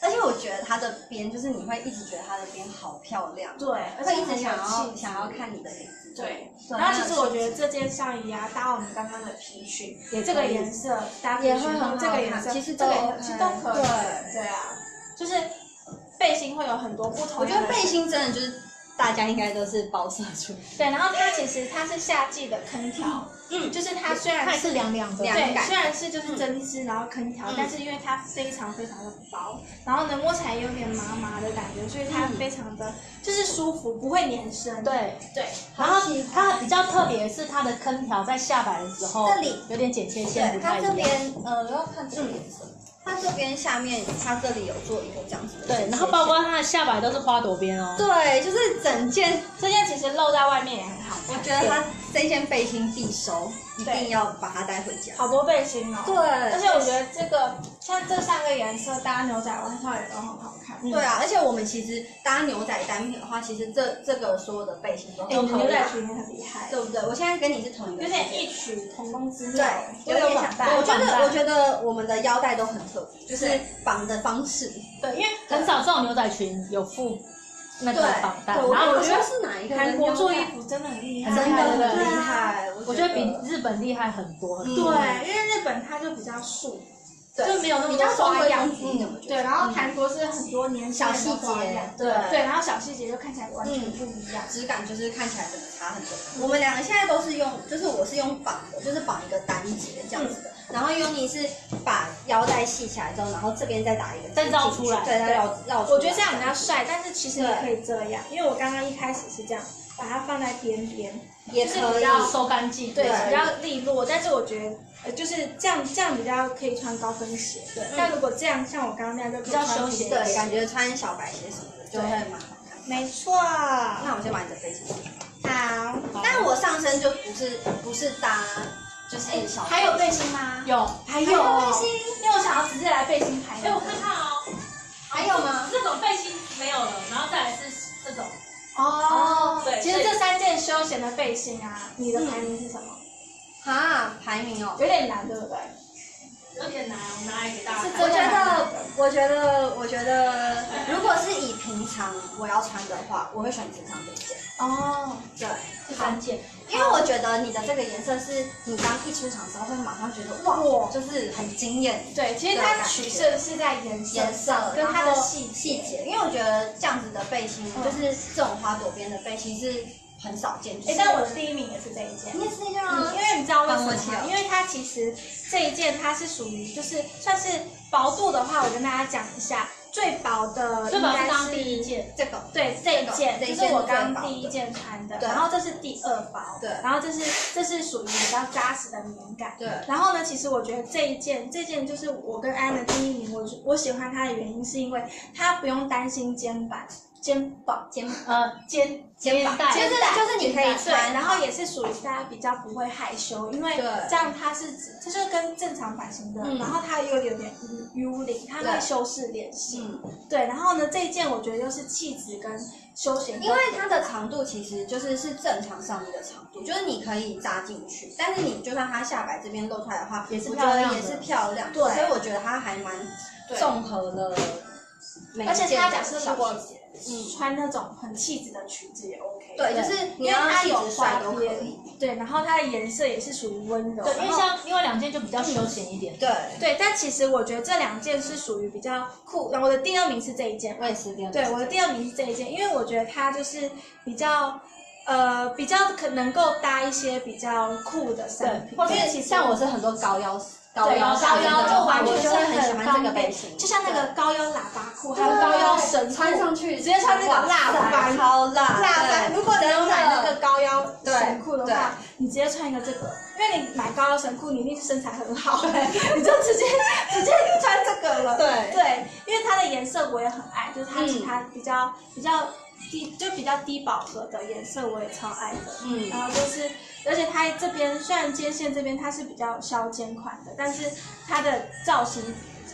而且我觉得它的边就是你会一直觉得它的边好漂亮， 对，而会且很有一直想要气质想要看你的影子。 对， 对然后其实我觉得这件上衣啊，搭我们刚刚的皮裙， 也这个颜色搭皮裙也会很好这个颜色， 看其实都这个颜 OK 色其实都可以。 对对啊，就是背心会有很多不同我样的。 觉得背心真的就是大家应该都是包色出。 对，然后它其实它是夏季的坑条， 嗯， 就是它虽然它也是凉凉的， 对， 凉感虽然是就是针织，然后坑条， 嗯但是因为它非常非常的薄，然后呢摸起来有点麻麻的感觉，所以它嗯非常的就是舒服，不会粘身。 对。 对， 然后它比较特别是它的坑条在下摆的时候， 这里有点剪切线对，它这不太一样。 边呃，要看这个颜色，它这边下面它这里有做一个这样子的。 对，然后包括它的下摆都是花朵边哦。 对，就是整件， 这件其实露在外面也很好看。 我觉得它这件背心必收，一定要把它带回家。 好多背心哦。 对， 而且我觉得这个像这三个颜色搭牛仔外套也都很好看。 对啊，而且我们其实搭牛仔单品的话，其实这这个所有的背心都哎，你的都可以搭， 牛仔裙也很厉害， 对不对？我现在跟你是同一个有世界， 点异曲同工之对妙，， 有点想带。 我觉得我觉得我们的腰带都很特别，就是对绑的方式。 对，因为很少这种牛仔裙有附那个对绑带， 对然后我觉得我觉得是哪一个韩国做衣服服真的很厉害， 真的很对厉害， 我觉得比日本厉害很多很多。 对，因为日本它就比较素， 对就没有那么比多较中规花样中矩一点，我觉得对，然后韩国是很多年轻人的小细节花样， 对对，然后小细节就看起来完全不一样。 质感就是看起来整个差很多。我们两个现在都是用，就是我是用绑的，就是绑一个单节这样子的，然后 Uni 是把腰带系起来之后，然后这边再打一个再绕出来对，再绕绕出来。 我觉得这样比较帅，但是其实也可以这样，因为我刚刚一开始是这样，把它放在边边，就是也可以比较收干净， 对， 对比较利落。但是我觉得，呃，就是这样这样比较可以穿高跟鞋。对，但如果这样像我刚刚那样，就可以比较穿休闲平底对，感觉穿小白鞋什么的就会蛮好看。 没错。 那我先把你的背心穿。 好， 但是我上身就不是不是搭，就是小。 还有背心吗？ 有。 还有还有背心， 因为我想要直接来背心排。 哎，我看看哦， 还有吗？ 这种背心没有了，然后再来是这种。 哦， 对其实这三件休闲的背心啊，你的排名是什么？ 哈，排名哦。 有点难，对不对？ 有点难，我拿来给大家看。 我觉得，我觉得，我觉得，如果是以平常我要穿的话，我会选职场这件。 哦， 对， 第三件， 因为我觉得你的这个颜色是你刚一出场的时候会马上觉得哇，就是很惊艳。 对，其实它取胜是在颜色颜色跟它的然后细细节，因为我觉得这样子的背心，就是这种花朵边的背心是很少见。 哎，但我的第一名也是这一件。 你也是这样嗯， 啊因？为你知道为什么吗？ 帮我抢因为它其实这一件它是属于就是算是薄度的话，我跟大家讲一下，最薄的最薄是应该刚刚第一件， 这个对这一件， 这个就是我刚这一件是最薄的刚第一件穿的， 对然后这是第二薄， 对然后这是这是属于比较扎实的棉感， 对然后呢，其实我觉得这一件这件就是我跟安的第一名，我我喜欢它的原因是因为它不用担心肩膀。肩膀、 肩呃，肩肩膀， 带就是就是你可以对， 穿， 然后也是属于大家比较不会害羞，因为对这样它是指就是跟正常版型的， 嗯然后它又有点 U 领，它会对修饰脸型， 嗯， 对，然后呢这一件我觉得就是气质跟休闲， 因为它的长度其实就是是正常上衣的长度，就是你可以扎进去，但是你就算它下摆这边露出来的话， 也是我觉漂亮的得也是漂亮， 对所以我觉得它还蛮综合了每一而且件的它假设如果小细节。 嗯穿那种很气质的裙子也 OK， 对，就是你因为要它有气质帅花都可边以。， 对，然后它的颜色也是属于温柔， 对，因为然后像另外两件就比较休闲一点。 对， 对，但其实我觉得这两件是属于比较酷，然后我的第二名是这一件， 我也是这样。 对，我的第二名是这一件，因为我觉得它就是比较，呃，比较可能够搭一些比较酷的商品， 或者因为其实像我是很多高腰高对腰高腰就完全我就会很喜欢这个背心， 就像那个高腰喇叭裤，还对有高腰神裤穿上去直接穿那个辣翻， 超辣辣翻。 对如果你有买那个高腰对神裤的话，你直接穿一个这个，因为你买高腰神裤，你一定是身材很好，你就直接直接穿这个了。 对对，因为它的颜色我也很爱，就是它其嗯他比较比较低，就比较低饱和的颜色我也超爱的。 嗯然后就是，而且它这边虽然肩线这边它是比较削肩款的，但是它的造型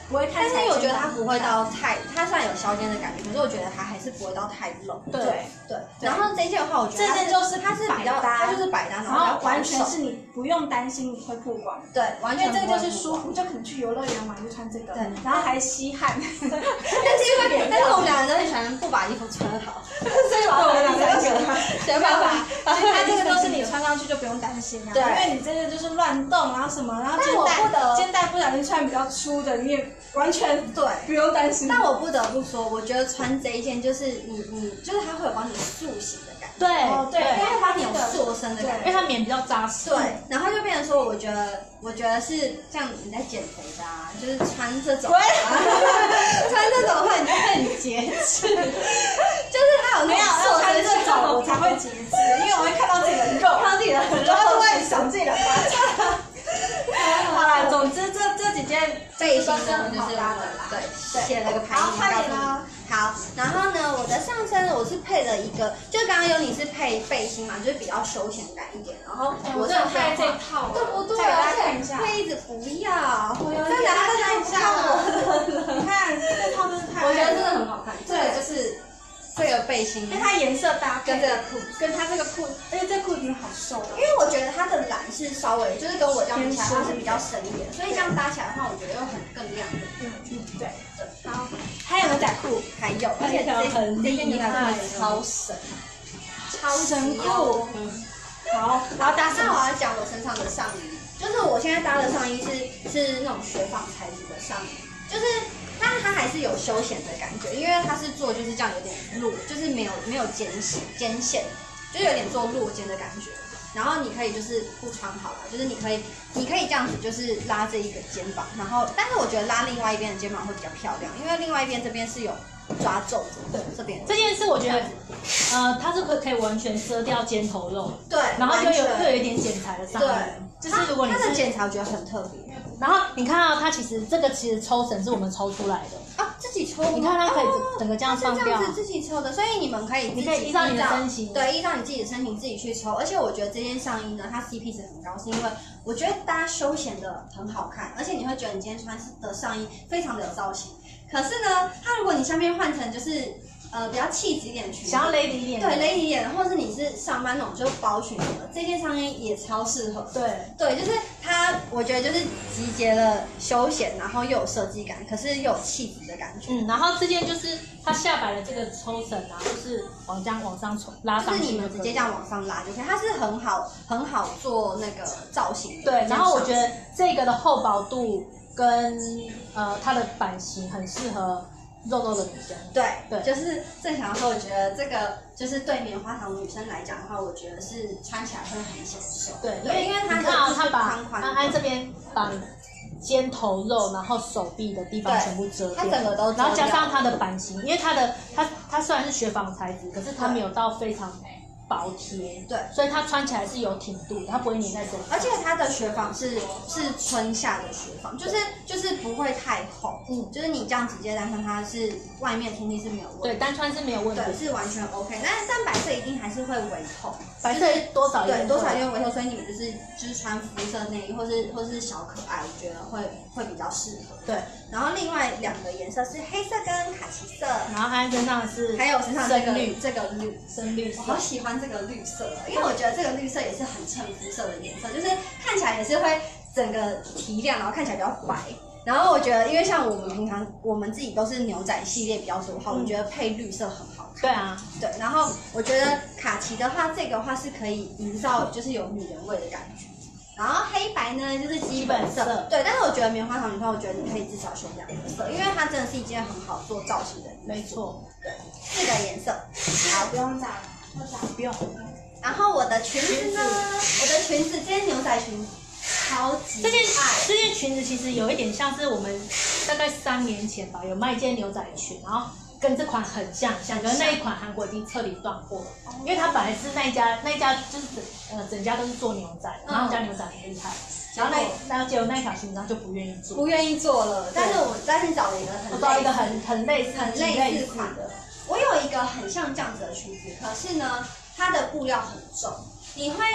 不会看起来。 但是我觉得它不会到太，它虽然有削肩的感觉，可是我觉得它还是不会到太露。 对对。然后这件的话，我觉得这件就是它是比较，它就是百搭， 然后完全是你你不用担心你会曝光。 对，完全因为这个就是舒服，就可能去游乐园玩就穿这个， 对， 然后还吸汗。 但是因为，但是我们两个都很喜欢不把衣服穿好，所以我们两个就想办法。 其实它这个都是你穿上去就不用担心啊， 对， 因为你这个就是乱动，然后什么，然后肩带肩带不小心穿比较粗的，你也完全对不用担心。 但我不得不说，我觉得穿这一件就是你你就是它会有帮你塑形的感觉， 对对， 因为它帮你有塑身的感觉， 因为它棉比较扎实。 对，然后就变成说，我觉得我觉得是像你在减肥的啊，就是穿这种，穿这种会很节制，就是它有没有要穿这种我才会节制，因为我会看到自己的肉， 看到自己的肉， 然后就会赏自己的巴掌。好啦，总之这这几件背心都是呢很好就是搭的啦。 对，写了个牌好， 子快告诉你。 点啦。 好，然后呢，我的上身我是配了一个，就刚刚有你是配背心嘛，就是比较休闲感一点。然后我这上身配这套， 对不对？ 再给大家看一下。 会一直不要， 我有再拿大家看一下我。 你看这套真是太， 我觉得真的很好看。这个就是这个背心， 因为它颜色搭配跟这个裤子， 跟它这个裤，而且这裤子好瘦哦。 因为我觉得它的蓝是稍微就是跟我这样比起来，它是比较深一点，所以这样搭起来的话，我觉得又很更亮的。 嗯嗯，对对。好，还有牛仔裤， 还有，而且这这件牛仔裤超神，超神裤。 嗯， 好，我要搭上。 那我要讲我身上的上衣，就是我现在搭的上衣是是那种雪纺材质的上衣，就是但是它还是有休闲的感觉，因为它是做就是这样有点落，就是没有没有肩线肩线，就是有点做落肩的感觉。然后你可以就是不穿好了，就是你可以你可以这样子就是拉这一个肩膀，然后但是我觉得拉另外一边的肩膀会比较漂亮，因为另外一边这边是有抓皱子的，这边这件事我觉得，呃，它是可可以完全遮掉肩头肉， 对， 然后就有会有一点剪裁的上衣，就是如果你它的是剪裁我觉得很特别。 然后你看到它其实这个其实抽绳是我们抽出来的， 啊，自己抽， 你看它可以整个这样放掉， 是这样子自己抽的，所以你们可以自己你可以依照你的身形， 对，依照你自己的身形自己去抽。而且我觉得这件上衣呢，它 C P 值很高，是因为我觉得搭休闲的很好看，而且你会觉得你今天穿的上衣非常的有造型。可是呢，它如果你下面换成就是呃比较气质一点的裙子， 想要 lady 一点， 对 lady 一点，或者是你是上班那种就是薄裙的，这件上衣也超适合。 对对，就是它，我觉得就是集结了休闲，然后又有设计感，可是又有气质的感觉。 嗯，然后这件就是它下摆的这个抽绳啊，就是往这样往上抽拉上去， 就是你们直接这样往上拉就可以，它是很好很好做那个造型的。 对，然后我觉得这个的厚薄度跟呃它的版型很适合肉肉的女生。 对对， 就是正想说，我觉得这个就是对棉花糖女生来讲的话，我觉得是穿起来会很享受。 对， 对，因为它你看啊， 的它把宽宽安安这边把肩头肉，然后手臂的地方全部遮掉， 它整个都遮掉， 然后加上它的版型，因为它的它它虽然是雪纺材质，可是它没有到非常薄贴， 对， 所以它穿起来是有挺度的，它不会粘在身上。 而且它的雪纺是是春夏的雪纺，就是就是不会太厚，嗯，就是你这样直接单穿它是外面天气是没有问题， 对，单穿是没有问题， 对，是完全 OK。但但白色一定还是会微透， 白色多少对多少因为微透，所以你们就是就是穿肤色内衣或是或是小可爱，我觉得会会比较适合。 对， 然后另外两个颜色是黑色跟卡其色， 然后安安身上是还有我身上这个绿这个绿深绿色， 我好喜欢这个绿色，因为我觉得这个绿色也是很衬肤色的颜色，就是看起来也是会整个提亮，然后看起来比较白。然后我觉得，因为像我们平常我们自己都是牛仔系列比较多的话，我觉得配绿色很好看。 对啊， 对。然后我觉得卡其的话，这个话是可以营造就是有女人味的感觉。然后黑白呢就是基本色， 基本色对。但是我觉得棉花糖女生，我觉得你可以至少选两个色，因为它真的是一件很好做造型的衣服。 没错， 对，四个颜色。好， 不用找，不找， 不用。 然后我的裙子呢？我的裙子，这件牛仔裙超级这件爱。 这件裙子其实有一点像是我们大概三年前吧，有卖一件牛仔裙，然后跟这款很像，像，可是那一款韩国已经彻底断货了，因为它本来是那一家那一家就是整呃整家都是做牛仔的，然后家牛仔很厉害，然后那然后结果那一条裙子他就不愿意做， 不愿意做了，但是我但是找了一个很我找一个很很类似很类似款的。我有一个很像这样子的裙子，可是呢，它的布料很重，你会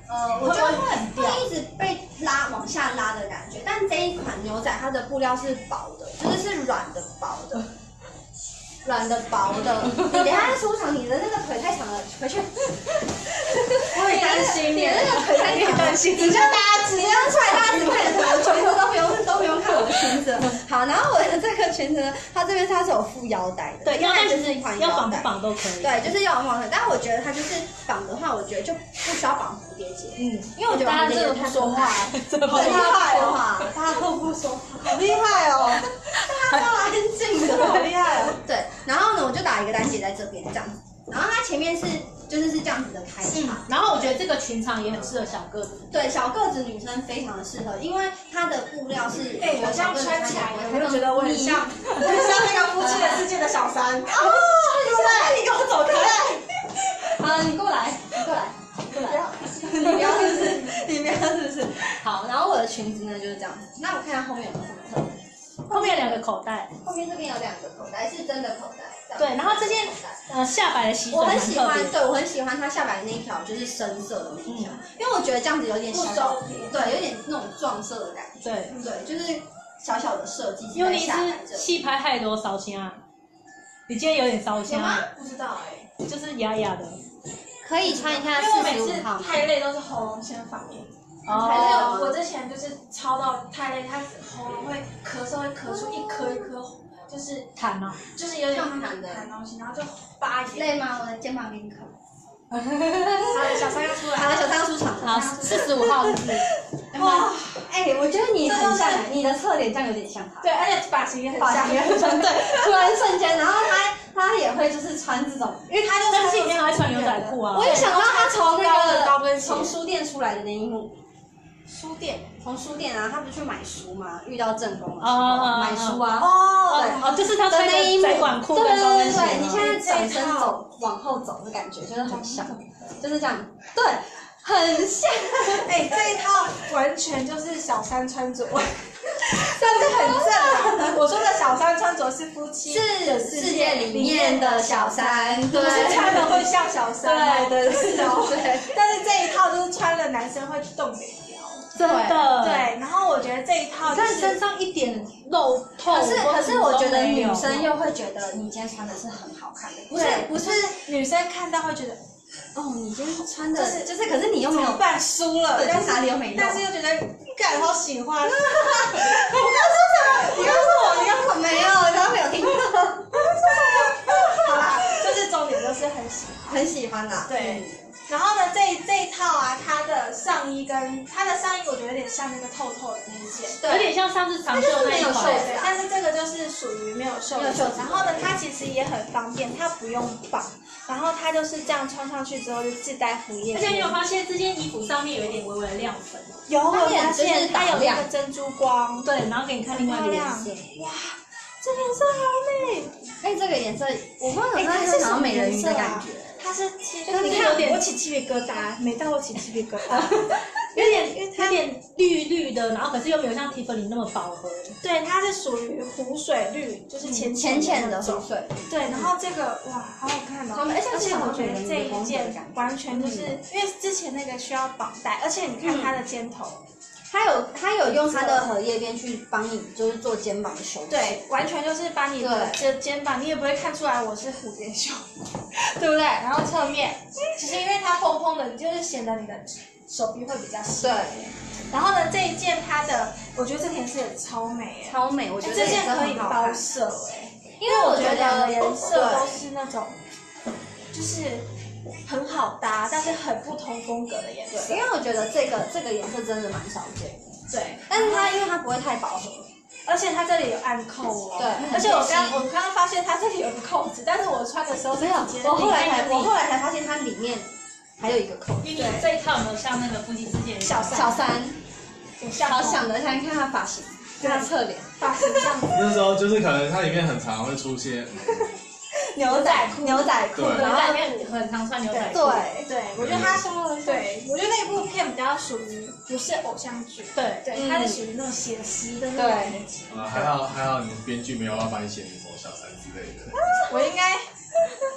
呃，我觉得会不会很掉会一直被拉往下拉的感觉。但这一款牛仔它的布料是薄的，就是是软的薄的。软的薄的，你等一下出场，你的那个腿太长了，回去。 我很担心你的那个腿太长了， 心你就大家只要出来，大家只看着我的裙子，都不用都不用看我的裙子。好，然后我的这个裙子呢，它这边它是有附腰带的， 对，腰带就就是是一款要绑不腰带。 绑都可以。 对，就是要绑的，但我觉得它就是绑的话，我觉得就不需要绑蝴蝶结， 嗯， 因为我觉得大家这个蝴蝶结太不说话，这个不好厉说话。 害哦！大家都不说话，好厉害哦！大家超安静的，好厉害哦！对，然后呢，我就打一个单结在这边这样子，然后它前面是就是是这样子的开嗯叉。， 然后我觉得这个裙长也很适合小个子。 对，小个子女生非常的适合，因为它的布料是， 哎，我这样穿起来，有没有觉得我很像，我很像那个夫妻的世界的小三？ 哦，对，你给我走开！好，你过来，你过来，你过来，你不要是不是？你不要是不是？好，然后我的裙子呢就是这样子，那我看看后面有没有什么特别。 后面有两个口袋， 后面这边有两个口袋，是真的口袋。 对，然后这件呃下摆的洗我水蛮很喜欢， 特别。 对我很喜欢它下摆的那一条，就是深色的那一条，因为我觉得这样子有点小不小收敛对，有点那种撞色的感觉。 对， 对，就是小小的设计因为你在下摆是这里。 气拍太多烧香啊，你今天有点烧香啊， 不知道哎， 就是哑哑的。 可以穿一下因为我每次四十五号。 太累都是喉咙先反应。 哦还是我之前就是操到太累，它喉咙会咳嗽，会咳出一颗一颗，就是弹哦， 就是有点像痰的痰东西，然后就发炎。 累吗？我的肩膀给你靠。 好了，小三要出来好了， 了， 小三要出场了。 好，四十五号是不是？ 哇，哎，我觉得你很像，你的侧脸这样有点像他。 对，而且发型也很像发型。也很像，对，突然瞬间，然后他他也会就是穿这种，因为他就但是以前还穿牛仔裤啊我。也想到他从高的那高跟鞋个从书店出来的那一幕， 书店从书店啊，他不是去买书嘛，遇到正宫的时哦哦哦候买书啊， 哦对哦，就是他穿的那一幕， 个窄管裤对对跟高跟鞋对对，你现嘛。 在转身走往后走的感觉，就是很像，就是这样，对，很像， 哎，这一套完全就是小三穿着，但是很正啊。我说的小三穿着是夫妻的是世界里面的小三，对， 不是穿的会像小三哦， 对对是哦。 对。 但是这一套就是穿了男生会动北雕。 真的。。 对，然后我觉得这一套就你看身是。 上一点露透， 可是可是我觉得女都没生有又会觉得你今天穿的是很好看的，不是对， 不是女生看到会觉得哦，你今天穿的就是就是，可是你又没有， 怎么办输了， 对， 但就是哪里又没有。 但是又觉得干好喜欢。 我刚说什么？你刚说我，你刚说没有，刚刚没有听到。 好啦，就是重点就是很喜欢。 很喜欢啦， 对，然后呢，这这一套啊，它的上衣跟它的上衣，我觉得有点像那个透透的那一件。 对有点像上次长袖那一它就是没有袖款。 子对，但是这个就是属于没有袖没有袖子然后呢，它其实也很方便，它不用绑，然后它就是这样穿上去之后就自带荷叶边。 而且你有发现这件衣服上面有一点微微的亮粉， 有我它也发就是现它有那打亮个珍珠光， 对，然后给你看另外一个颜色。 哇，这颜色好美。 哎，这个颜色我不知道哎， 怎么， 它它是什么想要美人鱼颜色啊的感觉。？ 它是其实就是你看有点我起鸡皮疙瘩，每到我起鸡皮疙瘩。 有点有点绿绿的，然后可是又没有像 Tiffany 那么饱和。 对，它是属于湖水绿，就是浅浅浅的那种湖水， 对，然后这个哇，好好看哦！ 他们而且而且我觉得这一这种件美人鱼的感觉完全就是、因为之前那个需要绑带，而且你看它的肩头， 它有它有用它的荷叶边去帮你就是做肩膀的修饰， 对，完全就是把你的对肩肩膀，你也不会看出来我是蝴蝶袖，对不对？然后侧面，其实因为它蓬蓬的，你就是显得你的手臂会比较细。 对， 然后呢，这一件它的，我觉得这个颜色也超美哎， 超美，我觉哎这得也是件可以包很好看。 色哎。 因为我觉得两个颜色对都是那种，就是很好搭，但是很不同风格的颜色。 对，因为我觉得这个这个颜色真的蛮少见的， 对， 但是它因为它不会太饱和， 而且它这里有暗扣哦。 对而且我刚我刚刚发现它这里有个扣子，但是我穿的时候是没有， 直接我后来才里面我后来才发现它里面还有一个扣子， 因为你这一套有没有像那个夫妻之间小三小三， 有像好想的，想看它发型，跟它侧脸， 发型这样子。 那时候就是可能它里面很常会出现， 牛仔裤，牛仔裤， 对然后然后里面很常穿牛仔裤。 对， 对，我觉得它对，我觉得那部片比较属于不是偶像剧， 对对， 嗯它是属于那种写实的那种感觉。 啊，还好还好，你编剧没有要把你写成什么小三之类的。 我应该，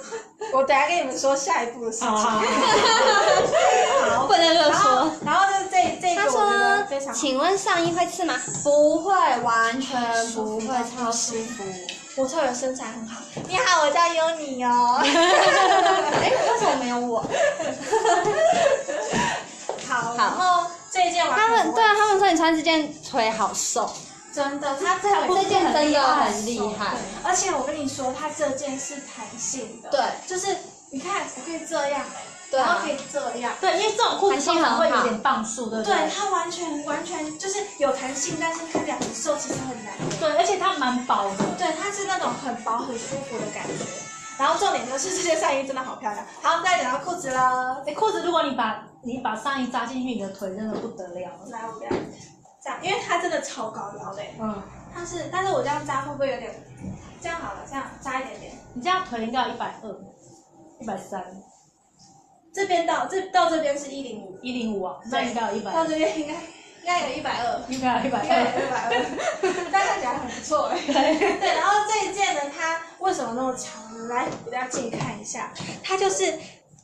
我等下跟你们说下一步的事情。 好， 好， 不能乱然后说。 然后就是这这他个我觉得非说常：“好。 请问上衣会刺吗？不会，完全不会，超舒服。 模特儿身材很好。你好，我叫优妮哦。 哎，为什么没有我？ 好，然后这一件完他全不会们对啊，他们说你穿这件腿好瘦， 真的，它这样这件真的很厉害。 而且我跟你说，它这件是弹性的， 对， 就是你看，我可以这样哎， 对啊然后可以这样。 对，因为这种裤子通常会有点磅数，对不对，它完全完全就是有弹性，但是看起来很瘦，其实很难。 对，而且它蛮薄的。 对，它是那种很薄很舒服的感觉。然后重点就是这件上衣真的好漂亮。好，再讲到裤子了。 哎，裤子如果你把你把上衣扎进去，你的腿真的不得了。 来，我给它这样，因为它真的超高腰的。 嗯， 它是，但是我这样扎会不会有点？这样好了，这样扎一点点。 你这样腿应该有一百二、一百三。 这边到这到这边是一零五， 一零五啊，那应该有一百。 到这边应该应该有一百二， 应该有一百应该有二。 一百二，但看起来很不错哎。对，然后这一件呢，它为什么那么长呢？来，给大家近看一下，它就是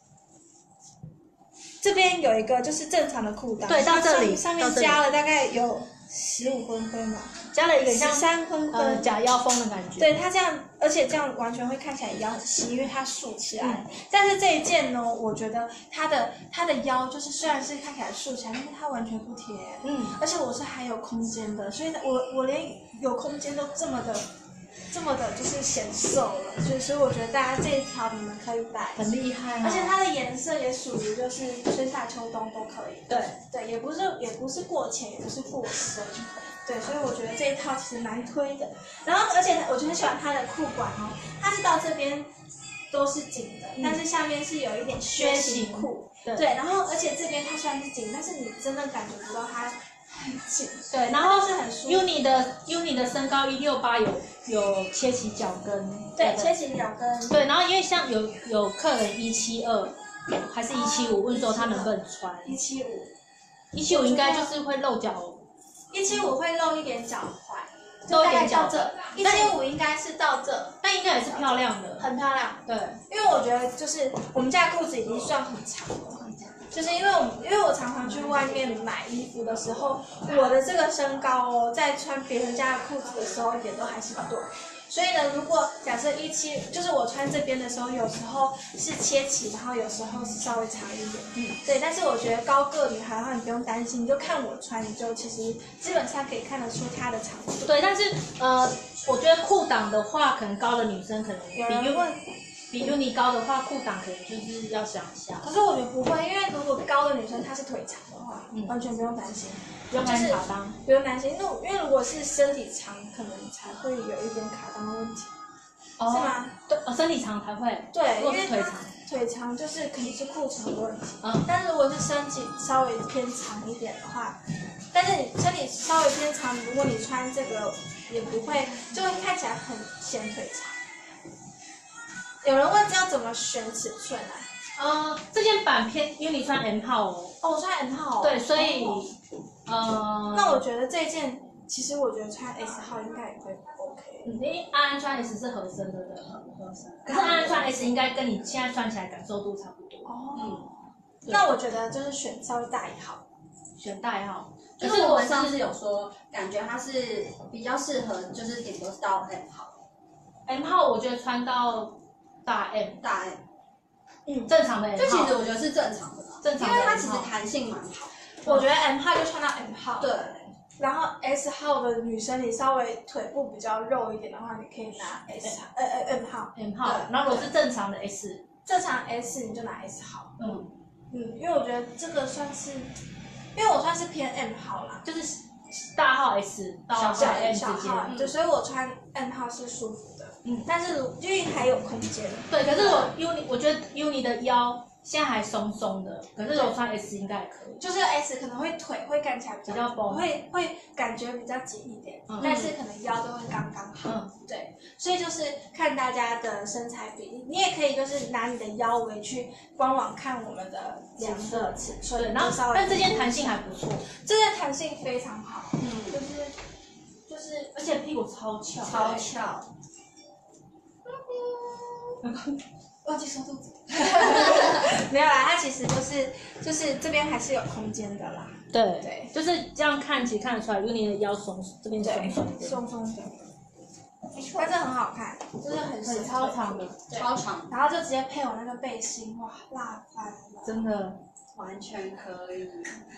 这边有一个就是正常的裤裆， 对到这里上上面到这里加了大概有十五公分嘛， 加了一个像十三公呃分。 假腰封的感觉。 对它这样，而且这样完全会看起来腰很细，因为它竖起来。 嗯但是这一件呢，我觉得它的它的腰就是虽然是看起来竖起来，但是它完全不贴。 嗯， 而且我是还有空间的，所以我我连有空间都这么的这么的就是显瘦了，所以所以我觉得大家这一条你们可以买。 很厉害、啊。 而且它的颜色也属于就是春夏秋冬都可以。 对对，也不是也不是过浅，也不是过深。对，所以我觉得这一套其实蛮推的。然后，而且我就很喜欢它的裤管哦，它是到这边都是紧的， 嗯但是下面是有一点靴型裤。 对对，然后而且这边它虽然是紧，但是你真的感觉不到它很紧。 对，然后是很舒服。 Uni 的 Uni 的身高一六八有有切起脚跟。 对，切起脚跟。 对，然后因为像有有客人一七二还是一七五，问说他能不能穿。 一七五。 一七五应该就是会露脚。 一七五会露一点脚踝， 露一点脚这。一七五应该是到这， 但应该也是漂亮的， 很漂亮。 对， 因为我觉得就是我们家裤子已经算很长了，就是因为我因为我常常去外面买衣服的时候，我的这个身高哦，在穿别人家的裤子的时候也都还是短。所以呢，如果假设一七，就是我穿这边的时候，有时候是切起，然后有时候是稍微长一点，嗯，对。但是我觉得高个女孩的话，你不用担心，你就看我穿，你就其实基本上可以看得出它的长度。 对，但是呃，我觉得裤裆的话，可能高的女生可能比有人问， 比 Uni 高的话，裤裆可能就是要想一下。 可是我觉得不会，因为如果高的女生她是腿长的话， 嗯完全不用担心。 不用担心卡裆， 不用担心，因为因为如果是身体长，可能才会有一点卡裆的问题。 哦、 是吗？ 对，哦，身体长才会。 对， 如果是腿长， 腿长就是可能是裤长的问题。 嗯， 但是如果是身体稍微偏长一点的话，但是你身体稍微偏长，如果你穿这个也不会，就会看起来很显腿长。有人问这要怎么选尺寸啊？ 呃，这件版偏，因为你穿 M 号哦。 哦，我穿 M 号、哦。 对，所以、 哦、 呃， 那我觉得这件，其实我觉得穿 S 号应该也会 OK。 嗯，因为安安穿 S 是合身的，对，很合身。可是安安穿 S 应该跟你现在穿起来感受度差不多。 哦。 嗯。 那我觉得就是选稍微大一号， 选大一号。 可是我们上次有说，感觉它是比较适合，就是顶多是到 M 号。 M 号我觉得穿到大 M， 大 M， 嗯，正常的 M 号。 就其实我觉得是正常的， 正常的 M 号， 因为它其实弹性蛮好。 我觉得 M 号就穿到 M 号。 对。 然后 S 号的女生，你稍微腿部比较肉一点的话，你可以拿 S 号，呃呃 M 号。 M 号。然后如果是正常的 S， 正常 S 你就拿 S 号。 嗯嗯，因为我觉得这个算是，因为我算是偏 M 号啦， 就是大号 S 到小 M 之间。 对，所以我穿 M 号是舒服的。嗯，但是因为还有空间。 对，可是我 Uni， 我觉得 Uni 的腰现在还松松的，可是我穿 S 应该也可以。 就是 S 可能会腿会看起来比较绷， 会会感觉比较紧一点，嗯、但是可能腰都会刚刚好。嗯，对，所以就是看大家的身材比例，你也可以就是拿你的腰围去官网看我们的量的尺寸， 对，然后但这件弹性还不错， 这件弹性非常好， 嗯， 就是就是， 而且屁股超翘， 超翘。 忘记收肚子。没有啦，它其实就是就是这边还是有空间的啦。 对对， 就是这样看，其实看得出来，因为你的腰松，这边松松的， 松松的。没错，但是很好看，就是很很超长的， 超长， 然后就直接配我那个背心，哇，辣翻了， 真的完全可以。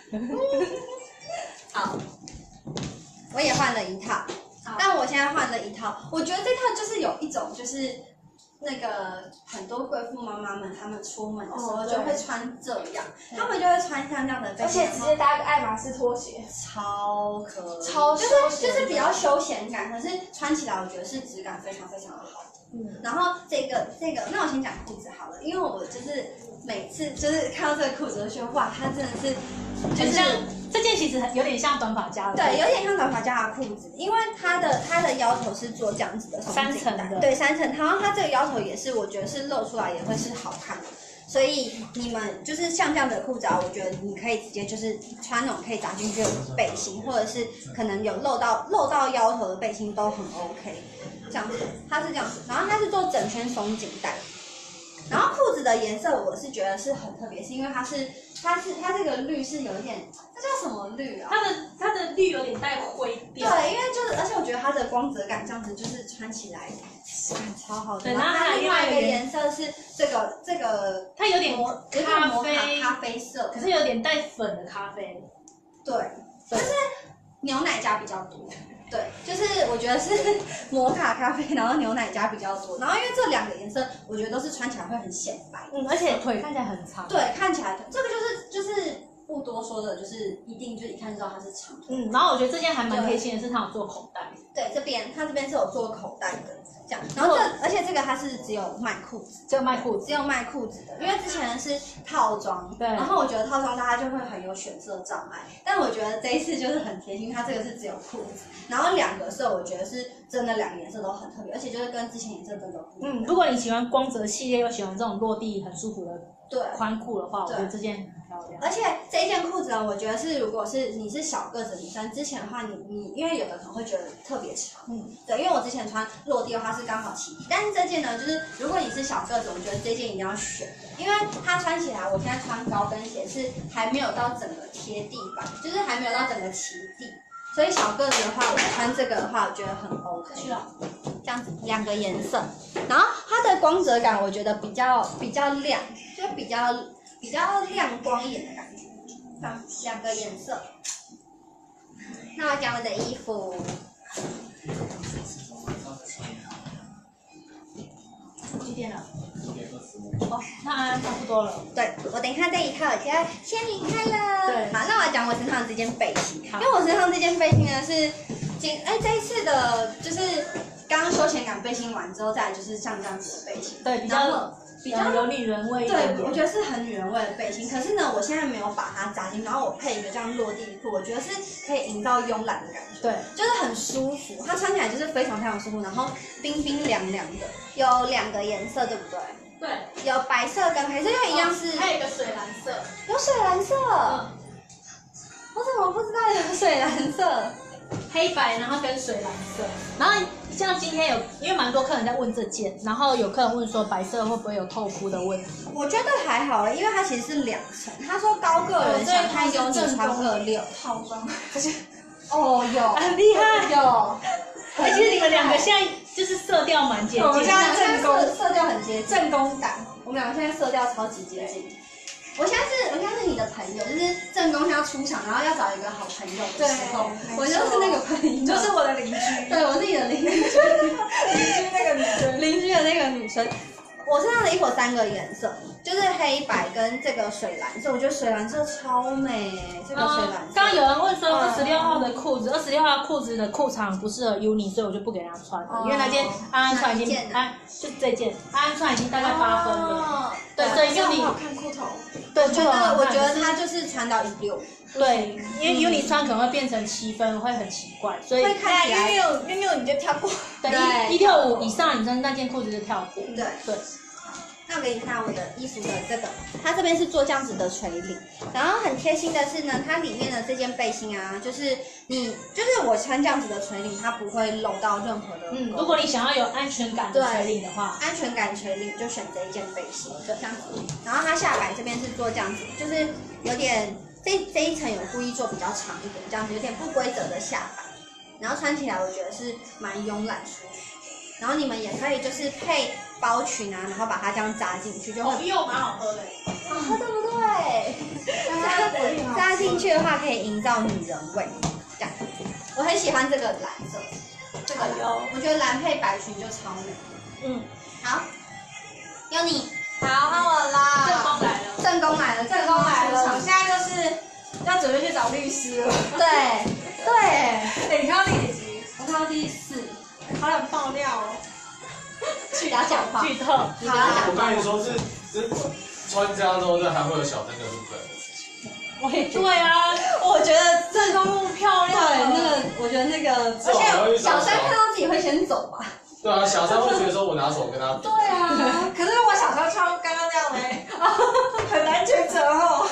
好，我也换了一套，但我现在换了一套，我觉得这套就是有一种就是那个很多贵妇妈妈们，她们出门的时候就会穿这样，她们就会穿像这样的背心， 而且直接搭个爱马仕拖鞋， 超可以， 超就是就是比较休闲感，可是穿起来我觉得是质感非常非常的好。嗯，然后这个这个，那我先讲裤子好了，因为我就是每次就是看到这个裤子，我就觉得哇，它真的是很像这件其实有点像短发夹的， 对，有点像短发夹的裤子，因为它的它的腰头是做这样子的三层的， 对，三层，然后它这个腰头也是我觉得是露出来也会是好看的。所以你们就是像这样的裤子啊，我觉得你可以直接就是穿那种可以扎进去的背心，或者是可能有露到露到腰头的背心都很 OK。这样子，它是这样子，然后它是做整圈松紧带，然后裤子的颜色我是觉得是很特别，是因为它是它是它这个绿是有一点，这叫什么绿啊？ 它的它的绿有点带灰调， 对，因为就是而且我觉得它的光泽感这样子就是穿起来质感超好的。 对， 然后它另外一个颜色是这个这个， 它有点咖啡咖啡色， 可是有点带粉的咖啡。 对，但是牛奶加比较多。对，就是我觉得是摩卡咖啡，然后牛奶加比较多，然后因为这两个颜色，我觉得都是穿起来会很显白， 嗯，而且腿看起来很长。 对，看起来这个就是就是不多说的，就是一定就一看就知道它是长腿。 嗯，然后我觉得这件还蛮贴心的，是它有做口袋。 对，这边它这边是有做口袋的，这样，然后这而且这个它是只有卖裤子， 只有卖裤子， 只有卖裤子的，因为之前是套装， 对， 然后我觉得套装大家就会很有选色障碍，但我觉得这一次就是很贴心，它这个是只有裤子，然后两个色我觉得是真的两个颜色都很特别，而且就是跟之前颜色真的不一样。 嗯，如果你喜欢光泽系列又喜欢这种落地很舒服的对宽裤的话，我觉得这件很漂亮。 而且这一件裤子呢，我觉得是如果是你是小个子女生，之前的话你你因为有的可能会觉得特别长，嗯，对，因为我之前穿落地的话是刚好齐底，但是这件呢，就是如果你是小个子，我觉得这件一定要选，因为它穿起来，我现在穿高跟鞋是还没有到整个贴地板，就是还没有到整个齐地。所以小个子的话，我穿这个的话，我觉得很 OK。 是啊， 这样子两个颜色，然后它的光泽感，我觉得比较比较亮，就比较比较亮光一点的感觉。两两个颜色。那我讲我的衣服。 几点了？哦，那差不多了。 对，我等一下这一套我就要先离开了。 对， 好，那我讲我身上这件背心，因为我身上这件背心呢是今哎这一次的，就是刚刚休闲感背心完之后，再来就是像这样子的背心， 对，比较比较有女人味一点点。 对，我觉得是很女人味的背心。可是呢，我现在没有把它扎进，然后我配一个这样落地裤，我觉得是可以营造慵懒的感觉。 对， 就是很舒服，它穿起来就是非常非常舒服，然后冰冰凉凉的。有两个颜色，对不对？ 对， 有白色跟黑色，又一样是。 还有一个水蓝色。 有水蓝色。 嗯。 我怎么不知道有水蓝色？ 黑白，然后跟水蓝色。然后像今天有，因为蛮多客人在问这件，然后有客人问说白色会不会有透肤的问题？ 我觉得还好了，因为它其实是两层。他说高个人想看有你穿二六套装， 哦有， 很厉害有。 哎，其实你们两个现在就是色调蛮接近， 我们现在正宫色调很接近，正宫感。我们两个现在色调超级接近。我现在是，我现在是你的朋友，就是正宫要出场，然后要找一个好朋友的时候，我就是那个朋友， 就是我的邻居。 对，我是你的邻居，邻居那个女生， 邻居的那个女生。我身上的衣服有三个颜色，就是黑白跟这个水蓝色，我觉得水蓝色超美，这个水蓝色。 刚刚有人问说二十六号的裤子，二十六号裤子的裤长不适合 uni， 所以我就不给他穿了，因为那件安安穿已经安，就这件安安穿已经大概八分了。对，所以 uni 好看裤头。 对，我觉得我觉得他就是穿到一六。 对，因为 uni 穿可能会变成七分，会很奇怪，所以会看起来六六六你就跳过。 对，一六五以上你穿那件裤子就跳过。 对对。 那我给你看我的衣服的这个，它这边是做这样子的垂领，然后很贴心的是呢，它里面的这件背心啊，就是你就是我穿这样子的垂领，它不会露到任何的。 嗯，如果你想要有安全感的垂领的话， 安全感垂领就选这一件背心，就这样子。然后它下摆这边是做这样子，就是有点这这一层有故意做比较长一点，这样子有点不规则的下摆，然后穿起来我觉得是蛮慵懒舒服。然后你们也可以就是配包裙啊，然后把它这样扎进去，就会又蛮好喝的， 好喝对不对？扎进去的话可以营造女人味，这样。我很喜欢这个蓝色，这个蓝，我觉得蓝配白裙就超美。 嗯， 好，有你， 好，那我啦。 正宫来了， 正宫来了， 正宫来了，我现在就是要准备去找律师了。 对对， 欸你看到第几集？ 我看到第四， 好想爆料哦。 不要讲话， 剧透， 不要讲我话。 跟你说是，是穿这样之后，这还会有小三的部分的事情。 我也对啊， 我觉得正宫那么漂亮， 对那个，我觉得那个，而且小三看到自己会先走吧。 对啊，小三会觉得说我拿手跟他比。 对啊， 可是我小时候穿刚刚那样嘞，很难抉择哦。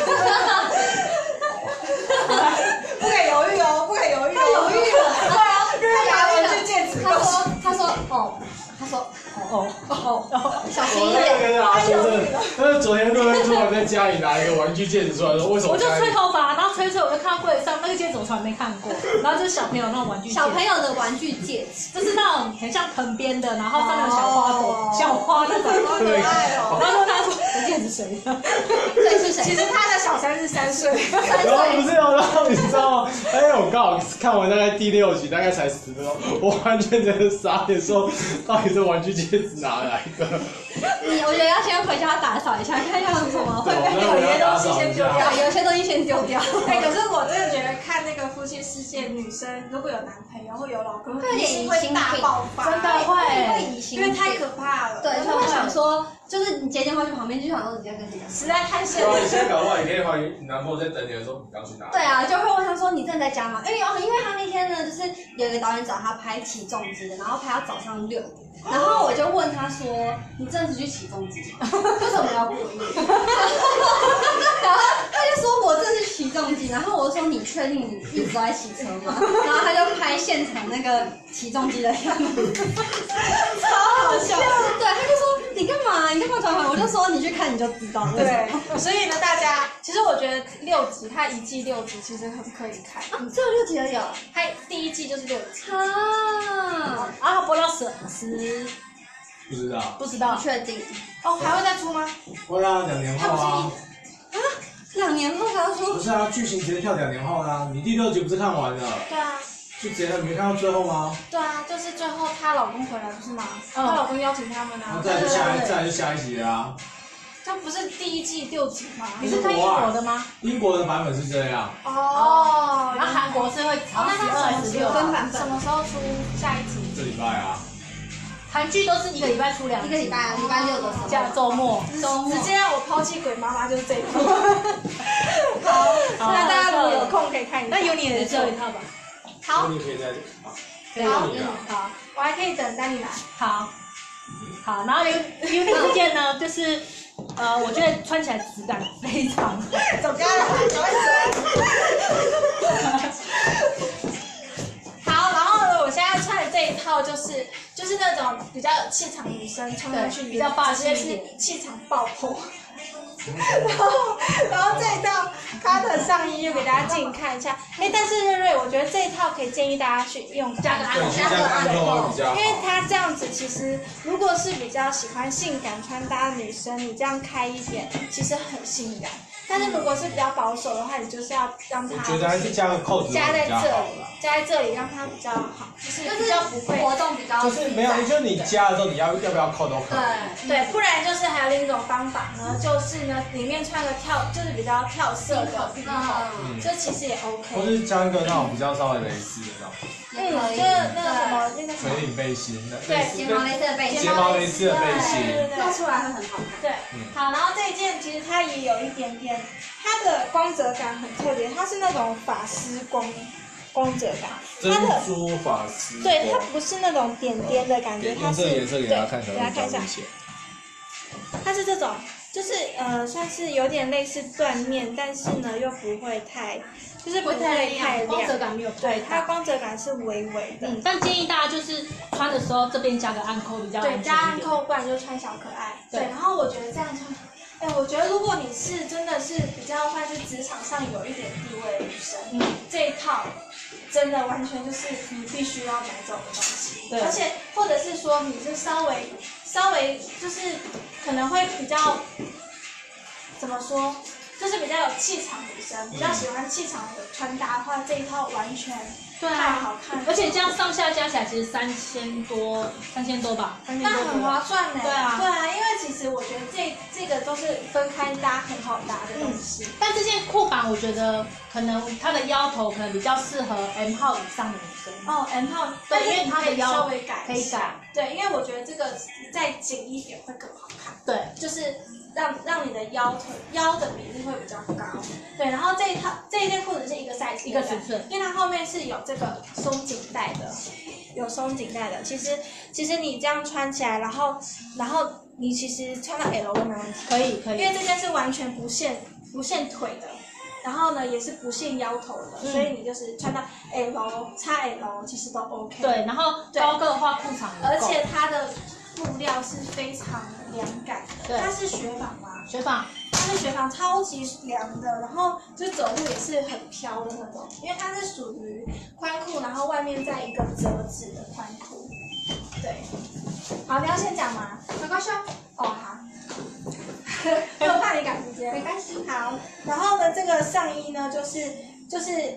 不可以犹豫哦，不可以犹豫哦。 他犹豫了， 对啊，因为拿文具戒指。 他说，他说，哦，他说， 哦哦哦， 小心我那一点。 个阿叔真的，他是昨天突然突然在家里拿一个玩具戒指出来，说为什么？ 我就吹头发，然后吹吹，我就看到柜子上那个戒指，我从来没看过，然后就是小朋友那种玩具戒指， 小朋友的玩具戒指， 就是那种很像藤编的，然后上面有小花朵、 哦小花那种， 好可爱哦。 然后就他说这戒指谁的？ 这是谁？ 其实他的小三是三岁。 三然后不岁。 是有，然后你知道吗？哎，我刚好看完大概第六集，大概才十分钟，我完全真的傻眼，说到底这玩具戒指哪来的？ 你我觉得要先回家打扫一下，看一下有什么会不会对有些东西先丢掉对，有些东西先丢掉。 哎，可是我真的觉得看那个夫妻世界，女生如果有男朋友或有老公， 会有点疑心会大爆发， 真的会会疑心病， 因为太可怕了。 对，就会想说，就是你接电话去旁边，就想说你在跟谁讲。 实在太现对啊， 实。 你现在搞不好也可以怀疑你男朋友在等你的时候，你刚去哪里？ 对啊，就会问他说你真的在家吗？因为哦，因为他那天呢，就是有一个导演找他拍起重机的，然后拍到早上六点，然后我就问他说，你真的是去起重机吗？为什么要过夜？然后他就说我真的是起重机，然后我就说你确定你一直都在骑车吗？然后他就拍现场那个起重机的样子，超好笑。对，他就说你干嘛？你干嘛转回？我就说你去看你就知道了。 对，所以呢，大家其实我觉得六集，它一季六集其实很可以看。 啊，只有六集而已哦。 它第一季就是六集。 啊， 啊，播到十十， 不知道。 不知道不，确定。 哦，还会再出吗？ 会啊，两年后啊。 两年后才要出。 不是啊，剧情直接跳两年后啦。你第六集不是看完了？ 对啊， 就直接你没看到最后吗？ 对啊，就是最后她老公回来不是吗？ 嗯她老公邀请他们啊然后。再来就下一，再来就下一集了啊。 这不是第一季六集吗？ 你是看英国的吗？ 英国的版本是这样。 哦， 然后韩国是会好像十二还是十六分版本什么时候出下一集？ 这礼拜啊。 韩剧都是一个礼拜出两集， 一个礼拜啊，礼拜六的时候。 加周末。 周末直接让我抛弃鬼妈妈就是这一部。好，那大家如果有空可以看一下。 那有你的只有一套吧？ 好， 你可以再啊。 可以好你啊。 好， 我还可以等丹尼来。 好，好，然后 U N I 这件呢，就是呃，我觉得穿起来质感非常好。 走开了，赶快走。好，然后呢，我现在穿的这一套就是就是那种比较有气场的女生穿上去， 对比较霸气一点直接是气场爆棚。然后，然后这一套它的上衣就给大家近看一下。哎，但是瑞瑞，我觉得这一套可以建议大家去用加个暗对， 扣， 现在暗扣会比较好。 因为它这样子其实如果是比较喜欢性感穿搭的女生，你这样开一点，其实很性感。但是如果是比较保守的话，你就是要让它我觉得还是加个扣子加在这比较好里啦。， 加在这里让它比较好，就是就是比较不会。 活动比较就是没有，就是你加的时候你要要不要扣都可以。 对。 对，不然就是还有另一种方法呢，就是呢里面穿个跳，就是比较跳色的领口， 嗯， 这其实也或 OK。 是加一个那种比较稍微蕾丝的那种嗯， 也可以。 就是那个什么那个什么垂，领背心，那对睫毛蕾丝的背心， 睫毛蕾丝的背对心。 对对露出来会很好看。 对嗯， 好，然后这一件其实它也有一点点，它的光泽感很特别，它是那种发丝光光泽感， 珍它的珠发丝。 对它不是那种点点的感觉，它是用这个颜色给大家看， 对给大家看一下明，显。 它是这种，就是呃算是有点类似缎面，但是呢又不会太，就是不会太亮， 光泽感没有太对，它光泽感是微微的。 嗯，但建议大家就是穿的时候这边加个暗扣比较安全对， 一点。 加暗扣，不然就穿小可爱。 对， 然后我觉得这样穿。哎，我觉得如果你是真的是比较算是职场上有一点地位的女生，嗯，这一套真的完全就是你必须要买这种东西。 对， 而且或者是说你是稍微稍微就是可能会比较怎么说，就是比较有气场女生，比较喜欢气场的穿搭的话，这一套完全对啊， 太好看了。 而且这样上下加起来其实三千多，三千多吧，三千多。 那很划算呢。 对啊， 对啊，因为其实我觉得这这个都是分开搭很好搭的东西。 嗯、但这件裤版我觉得可能它的腰头可能比较适合 M 号以上的女生。 哦 ，M 号， 对，因为它的腰稍微改可以改。 对，因为我觉得这个再紧一点会更好看。 对， 就是让让你的腰腿腰的比例会比较高。对，然后这一套这一件裤子是一个 size 一个尺寸， 因为它后面是有这个松紧带的，有松紧带的。其实其实你这样穿起来，然后然后你其实穿到 L 都没问题。 可以可以。 因为这件是完全不限不限腿的。然后呢，也是不限腰头的，嗯、所以你就是穿到 L、X L 其实都 OK。 对，然后高个的话裤长也够。 而且它的布料是非常凉感的， 对， 它是雪纺吗？ 雪纺， 它是雪纺，超级凉的，然后就走路也是很飘的那种，因为它是属于宽裤，然后外面再一个折子的宽裤。对，好，你要先讲吗？ 没关系啊。 哦，好。我怕你赶时间， 没关系。 好，然后呢，这个上衣呢，就是就是，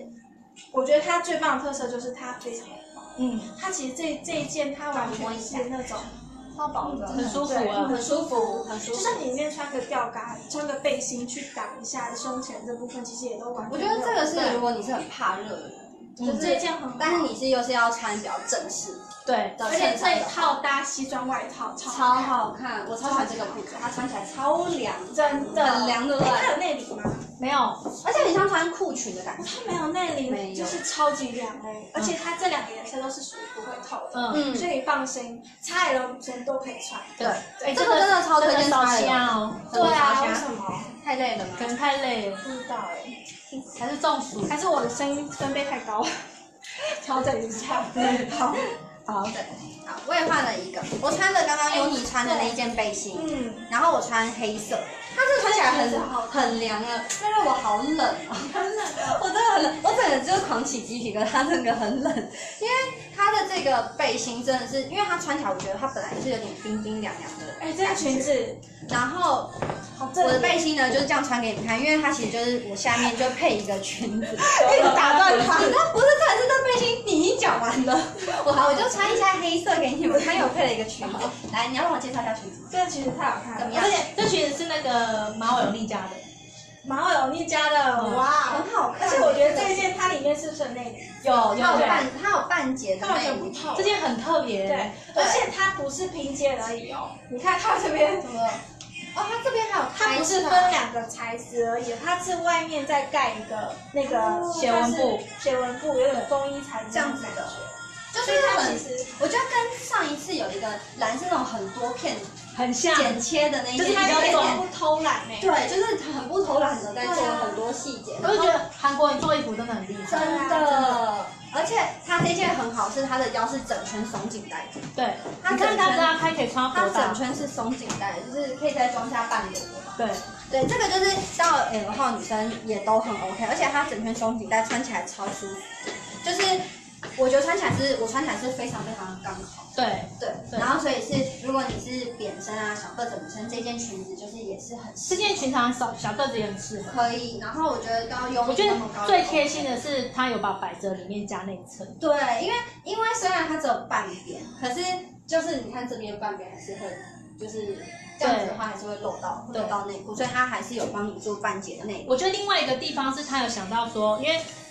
我觉得它最棒的特色就是它非常薄。嗯，它其实这这一件它完全是那种超薄的， 很舒服啊， 很舒服， 很舒服。 就是里面穿个吊嘎，穿个背心去挡一下胸前这部分，其实也都完全。 我觉得这个是如果你是很怕热的人， 就是这件很好， 但是你是又是要穿比较正式。 对， 而且这一套搭西装外套超超好看，我超喜欢这个裤子，它穿起来超凉， 真的很凉，对不对？ 它有内里吗？ 没有， 而且很像穿裤裙的感觉。 它没有内里，就是超级凉哎，而且它这两个颜色都是属于不会透的，嗯，所以你放心 ，X L 女生都可以穿。 对，哎，这个真的超推荐 X L 哦。 对啊，为什么？ 太累了吗？ 可能太累了， 不知道哎， 还是中暑， 还是我的声音分贝太高，调整一下。对，好。 好，对，好，我也换了一个，我穿了刚刚优妮穿的那一件背心，嗯，然后我穿黑色，它这穿起来很很凉啊，但是我好冷啊， 很冷啊， 我真的很冷，我整个就狂起鸡皮疙瘩，它整个很冷，因为它的这个背心真的是，因为它穿起来我觉得它本来是有点冰冰凉凉的， 哎，这个裙子， 然后我的背心呢就是这样穿给你们看，因为它其实就是我下面就配一个裙子， 一直打断它， 那不是这还是这背心，你一讲完了，我好我就穿一下黑色给你们看，有配了一个裙子，来你要帮我介绍一下裙子， 这个裙子太好看了， 怎么样？ 而且这裙子是那个马尾有丽家的。 马尾有丽家的，哇， 很好看。 而且我觉得这一件它里面是不是有内里？ 有有它有半，它有半截的内里。 这件很特别。 对，而且它不是拼接而已哦。你看它这边怎么？ 哦，它这边还有， 它不是分两个材质而已，它是外面再盖一个那个斜纹布， 斜纹布有点风衣材质这样子的。就是它其实，我觉得跟上一次有一个蓝是那种很多片。 很像剪切的那一件， 就是它有点不偷懒哎。 对，就是很不偷懒的，在做很多细节。 我就觉得韩国人做衣服真的很厉害， 真的。而且它这件很好，是它的腰是整圈松紧带的。 对，你看它这样拍可以穿它整圈是松紧带，就是可以再装下半裸的嘛。 对对，这个就是到 L 号女生也都很 OK， 而且它整圈松紧带穿起来超舒服，就是我觉得穿起来是我穿起来是非常非常的刚好。 对对，然后所以是如果你是扁身啊小个子女生，这件裙子就是也是很这件裙长小小个子也很适合。 可以，然后我觉得到优我觉得最贴心的是它有把百褶里面加内衬。 对，因为因为虽然它只有半边，可是就是你看这边半边还是会就是这样子的话还是会露到露到内裤，所以它还是有帮你做半截的内裤。 我觉得另外一个地方是他有想到说，因为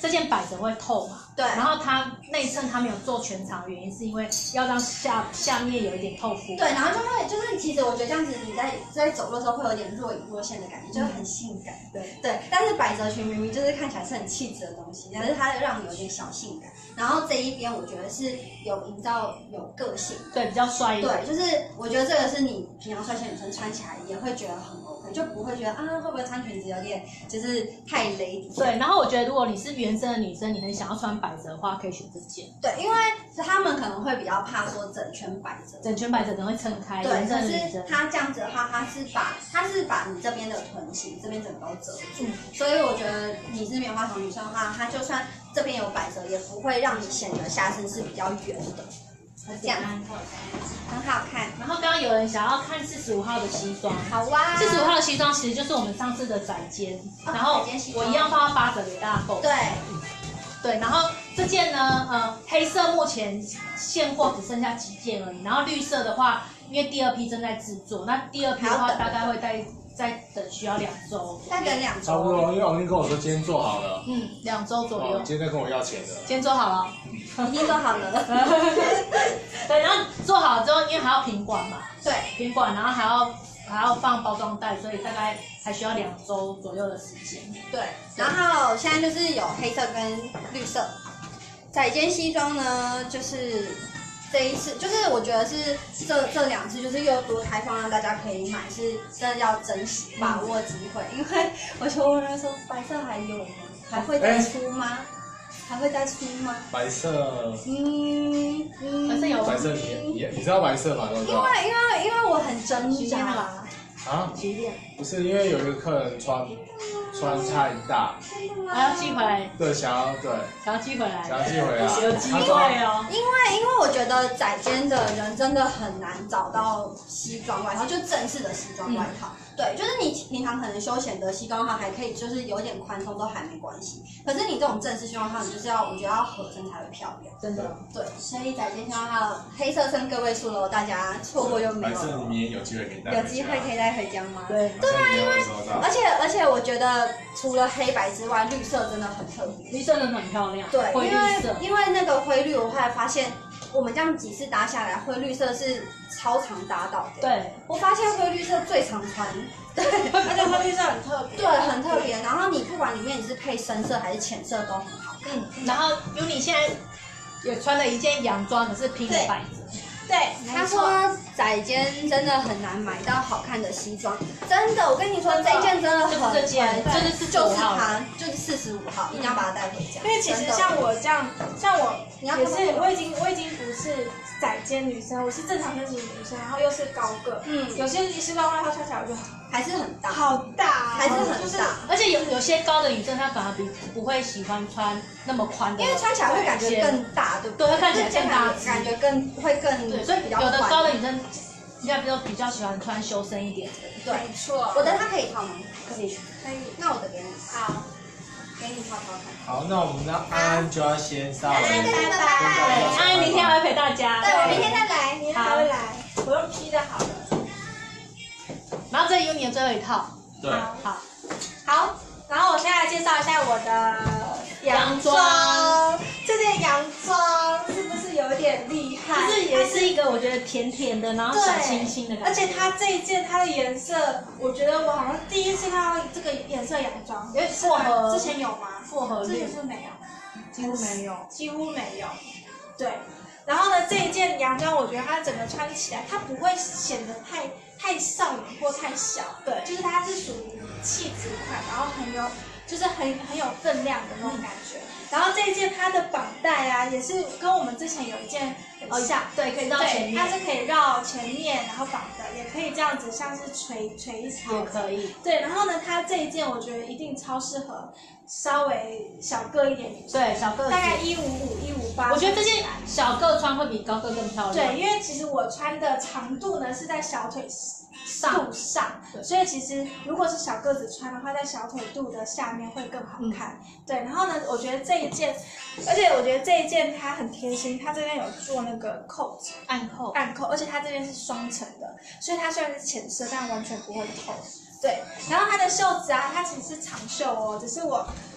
这件百褶会透嘛， 对， 然后它内衬它没有做全长，原因是因为要让下下面有一点透肤。 对，然后就会就是其实我觉得这样子你在在走路的时候会有点若隐若现的感觉，就是很性感。 对对，但是百褶裙明明就是看起来是很气质的东西，但是它让你有点小性感。然后这一边我觉得是有营造有个性， 对，比较帅一点。 对，就是我觉得这个是你平常帅气女生穿起来也会觉得很 OK， 就不会觉得啊会不会穿裙子有点就是太勒底。 对，然后我觉得如果你是原生的女生，你很想要穿百褶的话，可以选这件。 对，因为他们可能会比较怕说整圈百褶， 整圈百褶可能会撑开。 对， 原生可的女生。 是它这样子的话，它是把它是把你这边的臀型这边整个都遮住， 嗯所以我觉得你是棉花糖女生的话，它就算这边有百褶，也不会让你显得下身是比较圆的，这样很好看。 然后刚刚有人想要看四十五号的西装， 好哇， 四十五号的西装其实就是我们上次的窄肩，然后窄肩西装我一样放到八折给大家购。 对， 对，然后这件呢，呃，黑色目前现货只剩下几件而已，然后绿色的话，因为第二批正在制作，那第二批的话还要等大概会再再等需要两周， 再等两周。 差不多，因为王林跟我说今天做好了， 嗯，两周左右哦，，今天在跟我要钱的。 今天做好了。 已经做好了。 对，然后做好之后，因为还要品管嘛， 对， 品管，然后还要还要放包装袋，所以大概还需要两周左右的时间。 对，然后现在就是有黑色跟绿色。窄肩西装呢，就是这一次，就是我觉得是这这两次就是又多开放让大家可以买，是真的要珍惜把握机会，因为我就问他说白色还有吗？还会再出吗？还会再出吗？ 白色， 嗯嗯， 白色有白色你你你知道白色吗？对不对？ 因为因为因为我很挣扎， 啊， 几点？ 不是，因为有一个客人穿穿太大， 还要寄回来， 对，想要对想要寄回来， 想要寄回来， 有机会他说哦。 因为因为我觉得窄肩的人真的很难找到西装外套，就正式的西装外套。对，就是你平常可能休闲的西装套还可以，就是有点宽松都还没关系。可是你这种正式西装套，你就是要我觉得要合身才会漂亮。 真的。 对，所以窄肩西装套黑色剩个位数喽，大家错过就没有白色你了。 明天有机会可以带回家， 有机会可以带回家吗？ 对。 对啊，因为而且而且我觉得除了黑白之外，绿色真的很特别。 绿色真的很漂亮， 对， 灰绿因为色。 因为那个灰绿，我后来发现我们这样几次搭下来，灰绿色是超常搭到的。 对， 我发现灰绿色最常穿，对， 而且灰绿色很特别， 对，很特别。然后你不管里面你是配深色还是浅色都很好看。 嗯，然后 Uni 现在也穿了一件洋装，可是拼了百褶。 对， 他说窄肩真的很难买到好看的西装，真的，我跟你说这一件真的很就是这件贵就是就是 45号它，就是四十五号，一定要把它带回家。 因为其实真的像我这样，像我你要也是， 看到我已经我已经不是窄肩女生，我是正常身形女生，然后又是高个， 嗯有些西装外套穿起来我就还是很大， 好大哦， 还是很就是大。 而且有有些高的女生，她反而不不会喜欢穿那么宽的， 因为穿起来会感觉更大，对不对？ 对会看起来就是更大感觉更会更对，所以比较有的宽高的女生应该比较比较喜欢穿修身一点的。 对， 没错， 我的它可以套吗？ 可以。 可以， 那我的给你， 好， 给你套套看。 好，那我们的安安就要先稍微拜拜对， 拜安安明天还会陪大家。 对，我明天再来。 明天还会来，我用 P 的好了， 然后这是 Uni 的最后一套。 对， 好， 好，然后我现在介绍一下我的洋洋装装，这件洋装是不是有点厉害？ 就是也是一个我觉得甜甜的，然后小清新的感觉。 而且它这一件它的颜色，我觉得我好像第一次看到这个颜色洋装， 有点复合之前有吗？ 复合之前绿是没有， 几乎没有。 几乎没有。对，然后呢，这一件洋装我觉得它整个穿起来，它不会显得太太少女或太小， 对就是它是属于气质款，然后很有就是很很有分量的那种感觉。然后这一件它的绑带啊，也是跟我们之前有一件很像， 对，可以绕前对，它面， 是可以绕前面，然后绑的，也可以这样子，像是垂垂一条也可以。 对，然后呢，它这一件我觉得一定超适合稍微小个一点女生， 对，小个子。 大概一五五、一五八。 我觉得这件小个穿会比高个更漂亮。 对，因为其实我穿的长度呢是在小腿上肚上， 对所以其实如果是小个子穿的话，在小腿肚的下面会更好看。 嗯对，然后呢，我觉得这一件，而且我觉得这一件它很贴心，它这边有做那个扣子， 暗扣。 暗扣，而且它这边是双层的，所以它虽然是浅色，但完全不会透。对，然后它的袖子啊，它其实是长袖哦，只是我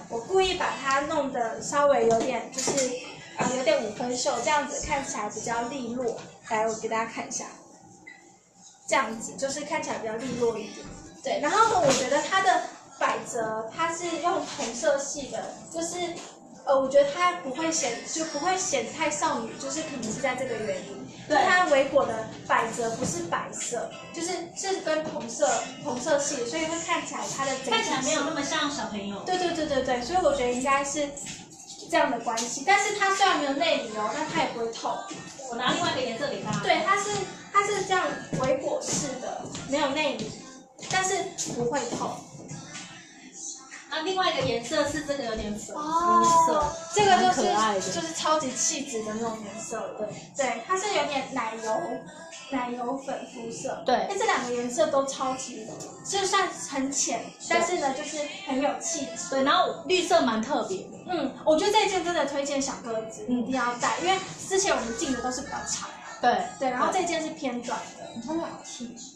我故意把它弄得稍微有点就是呃有点五分袖，这样子看起来比较利落。来，我给大家看一下，这样子就是看起来比较利落一点。对，然后呢，我觉得它的百褶它是用同色系的，就是呃，我觉得它不会显就不会显太少女，就是可能是在这个原因。对，它围裹的百褶不是白色，就是是跟同色同色系，所以会看起来它的整体看起来没有那么像小朋友。 对对对对对，所以我觉得应该是这样的关系。但是它虽然没有内里哦，但它也不会透。 我拿另外一个颜色给大家。 对，它是它是这样围裹式的，没有内里，但是不会透。 那另外一个颜色是这个有点粉哦肤色， 这个就是可爱的， 就是超级气质的那种颜色，对对，它是有点奶油奶油粉肤色， 对， 那这两个颜色都超级，就算很浅，但是呢就是很有气质， 对，然后绿色蛮特别的， 嗯，我觉得这件真的推荐小个子， 嗯一定要戴，因为之前我们进的都是比较长， 对对，然后这件是偏短的， 你看好气质。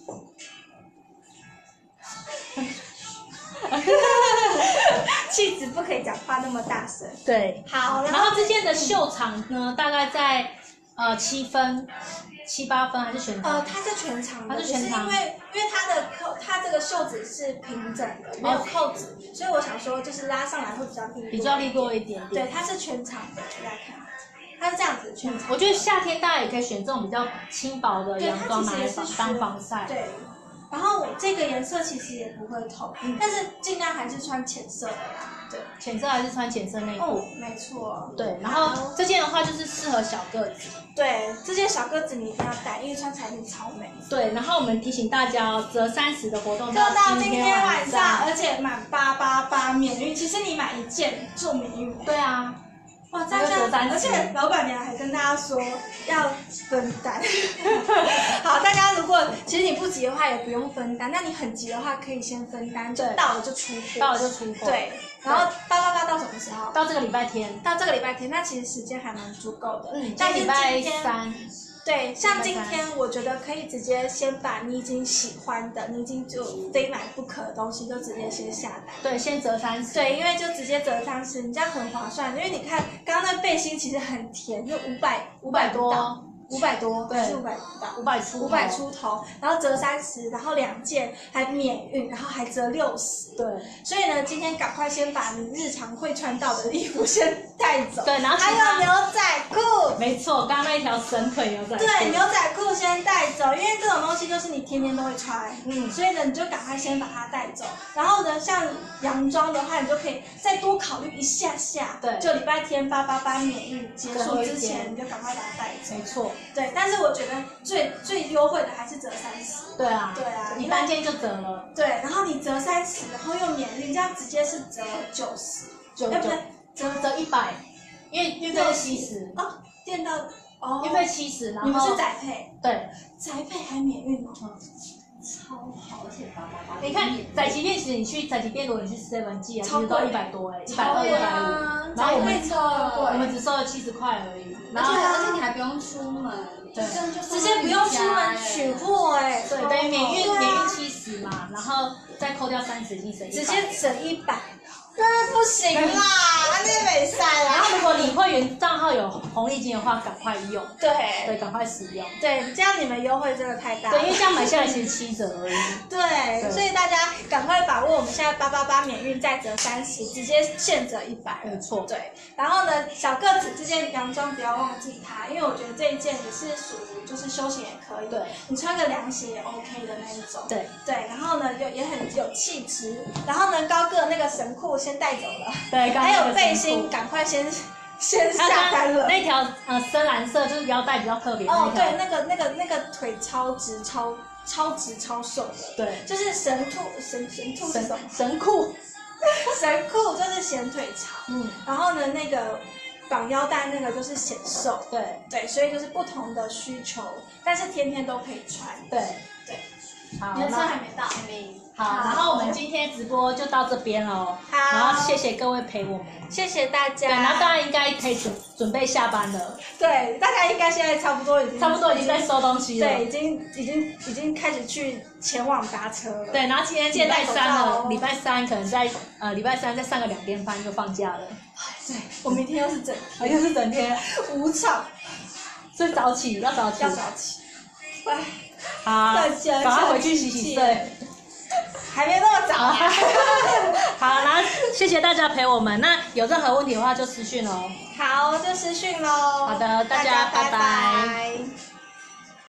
气质不可以讲话那么大声。 对， 好， 然后这件的袖长呢，大概在呃七分、七八分还是全长？ 呃，它是全长的， 它是全长只是因为因为它的扣，它这个袖子是平整的，没有扣子，所以我想说就是拉上来会比较利落， 比较利落一点点。 对，它是全长的，大家看，它是这样子全长。 我觉得夏天大家也可以选这种比较轻薄的洋装拿来防当防晒。 对。然后这个颜色其实也不会透，嗯、但是尽量还是穿浅色的啦。对， 浅色还是穿浅色内裤。 哦，没错。 对，然后这件的话就是适合小个子。 对，这件小个子你一定要戴，因为穿起来一定超美。 对，然后我们提醒大家哦，折三十的活动到今天天晚上，而且满八八八免运。其实你买一件就免运。 对啊。 哇，这样，而且老板娘还跟大家说要分担。好，大家如果其实你不急的话也不用分担，那你很急的话可以先分担，就到了就出货。 到了就出货。 对，然后八八八到什么时候？ 到这个礼拜天。 到这个礼拜天，那其实时间还蛮足够的。 嗯， 但是礼拜三。 对，像今天我觉得可以直接先把你已经喜欢的、你已经就非买不可的东西，就直接先下单。 对，先折三十。 对，因为就直接折三十，你这样很划算。因为你看刚刚那背心其实很甜，就五百五百多，五百多还是五百不到？ 五百出。 五百出头，然后折三十，然后两件还免运，然后还折六十。 对。 所以呢，今天赶快先把你日常会穿到的衣服先带走。 对，然后还有牛仔裤。 没错，刚刚那一条神腿牛仔裤。 对，牛仔裤先带走，因为这种东西就是你天天都会穿，嗯，所以呢，你就赶快先把它带走。然后呢，像洋装的话，你就可以再多考虑一下下， 对， 就礼拜天八八八免运结束之前，你就赶快把它带走。 没错。 对，但是我觉得最最优惠的还是折三十。 对啊。 对啊， 你单件就折了。 对，然后你折三十，然后又免运，这样直接是折九十， 九九折折一百，因为运费是七十。 哦，店到哦， 运费七十，然后你们是宅配， 对， 宅配还免运哦，超好，而且八八八。 你看宅急便，其实你去宅急便，如果你去 seven 寄啊，其实都要一百多哎，一百二、一百五，然后我们超我们只收了七十块而已， 而且而且你还不用出门， 对， 直接不用出门取货哎， 对，等于免运免运七十嘛，然后再扣掉三十，已经省一百， 直接省一百。那不行啦，那也没晒啦。 然后如果你会员账号有红利金的话，赶快用。 对。 对，赶快使用。 对，这样你们优惠真的太大了。 对，因为这样买下来其实七折而已。 对，所以大家赶快把握我们现在八八八免运再折三十，直接现折一百。 没错。 对，然后呢，小个子这件洋装不要忘记它，因为我觉得这一件也是属于就是休闲也可以。 对。 你穿个凉鞋也 OK 的那一种。 对。 对，然后呢，又也很有气质。然后呢，高个那个神裤先带走了。 对， 还有背心，赶快先先下单了。 那条呃深蓝色就是腰带比较特别的那条。 哦，对，那个那个那个腿超直、超超直、超瘦的。 对， 就是神兔神神兔是什么？ 神裤。 神裤就是显腿长。嗯。然后呢，那个绑腰带那个就是显瘦。 对。 对，所以就是不同的需求，但是天天都可以穿。 对。 对。 好， 你的车那还没到。 好，然后我们今天直播就到这边喽。 好然后谢谢各位陪我们。 谢谢大家。 对，然后大家应该可以准准备下班了。 对，大家应该现在差不多已经差不多已经在收东西了。 对，已经已经已经开始去前往搭车了。 对，然后今天礼拜三了， 哦礼拜三可能在呃礼拜三再上个两天班就放假了。 对，我明天又是整好像是整天无场， 所以早起要早起。 要早起。哎， 好， 大家赶快回去洗洗睡。 还没那么早啊。 好，然后谢谢大家陪我们。那有任何问题的话就私讯哦。 好，就私讯喽。 好的，大家拜拜。 拜拜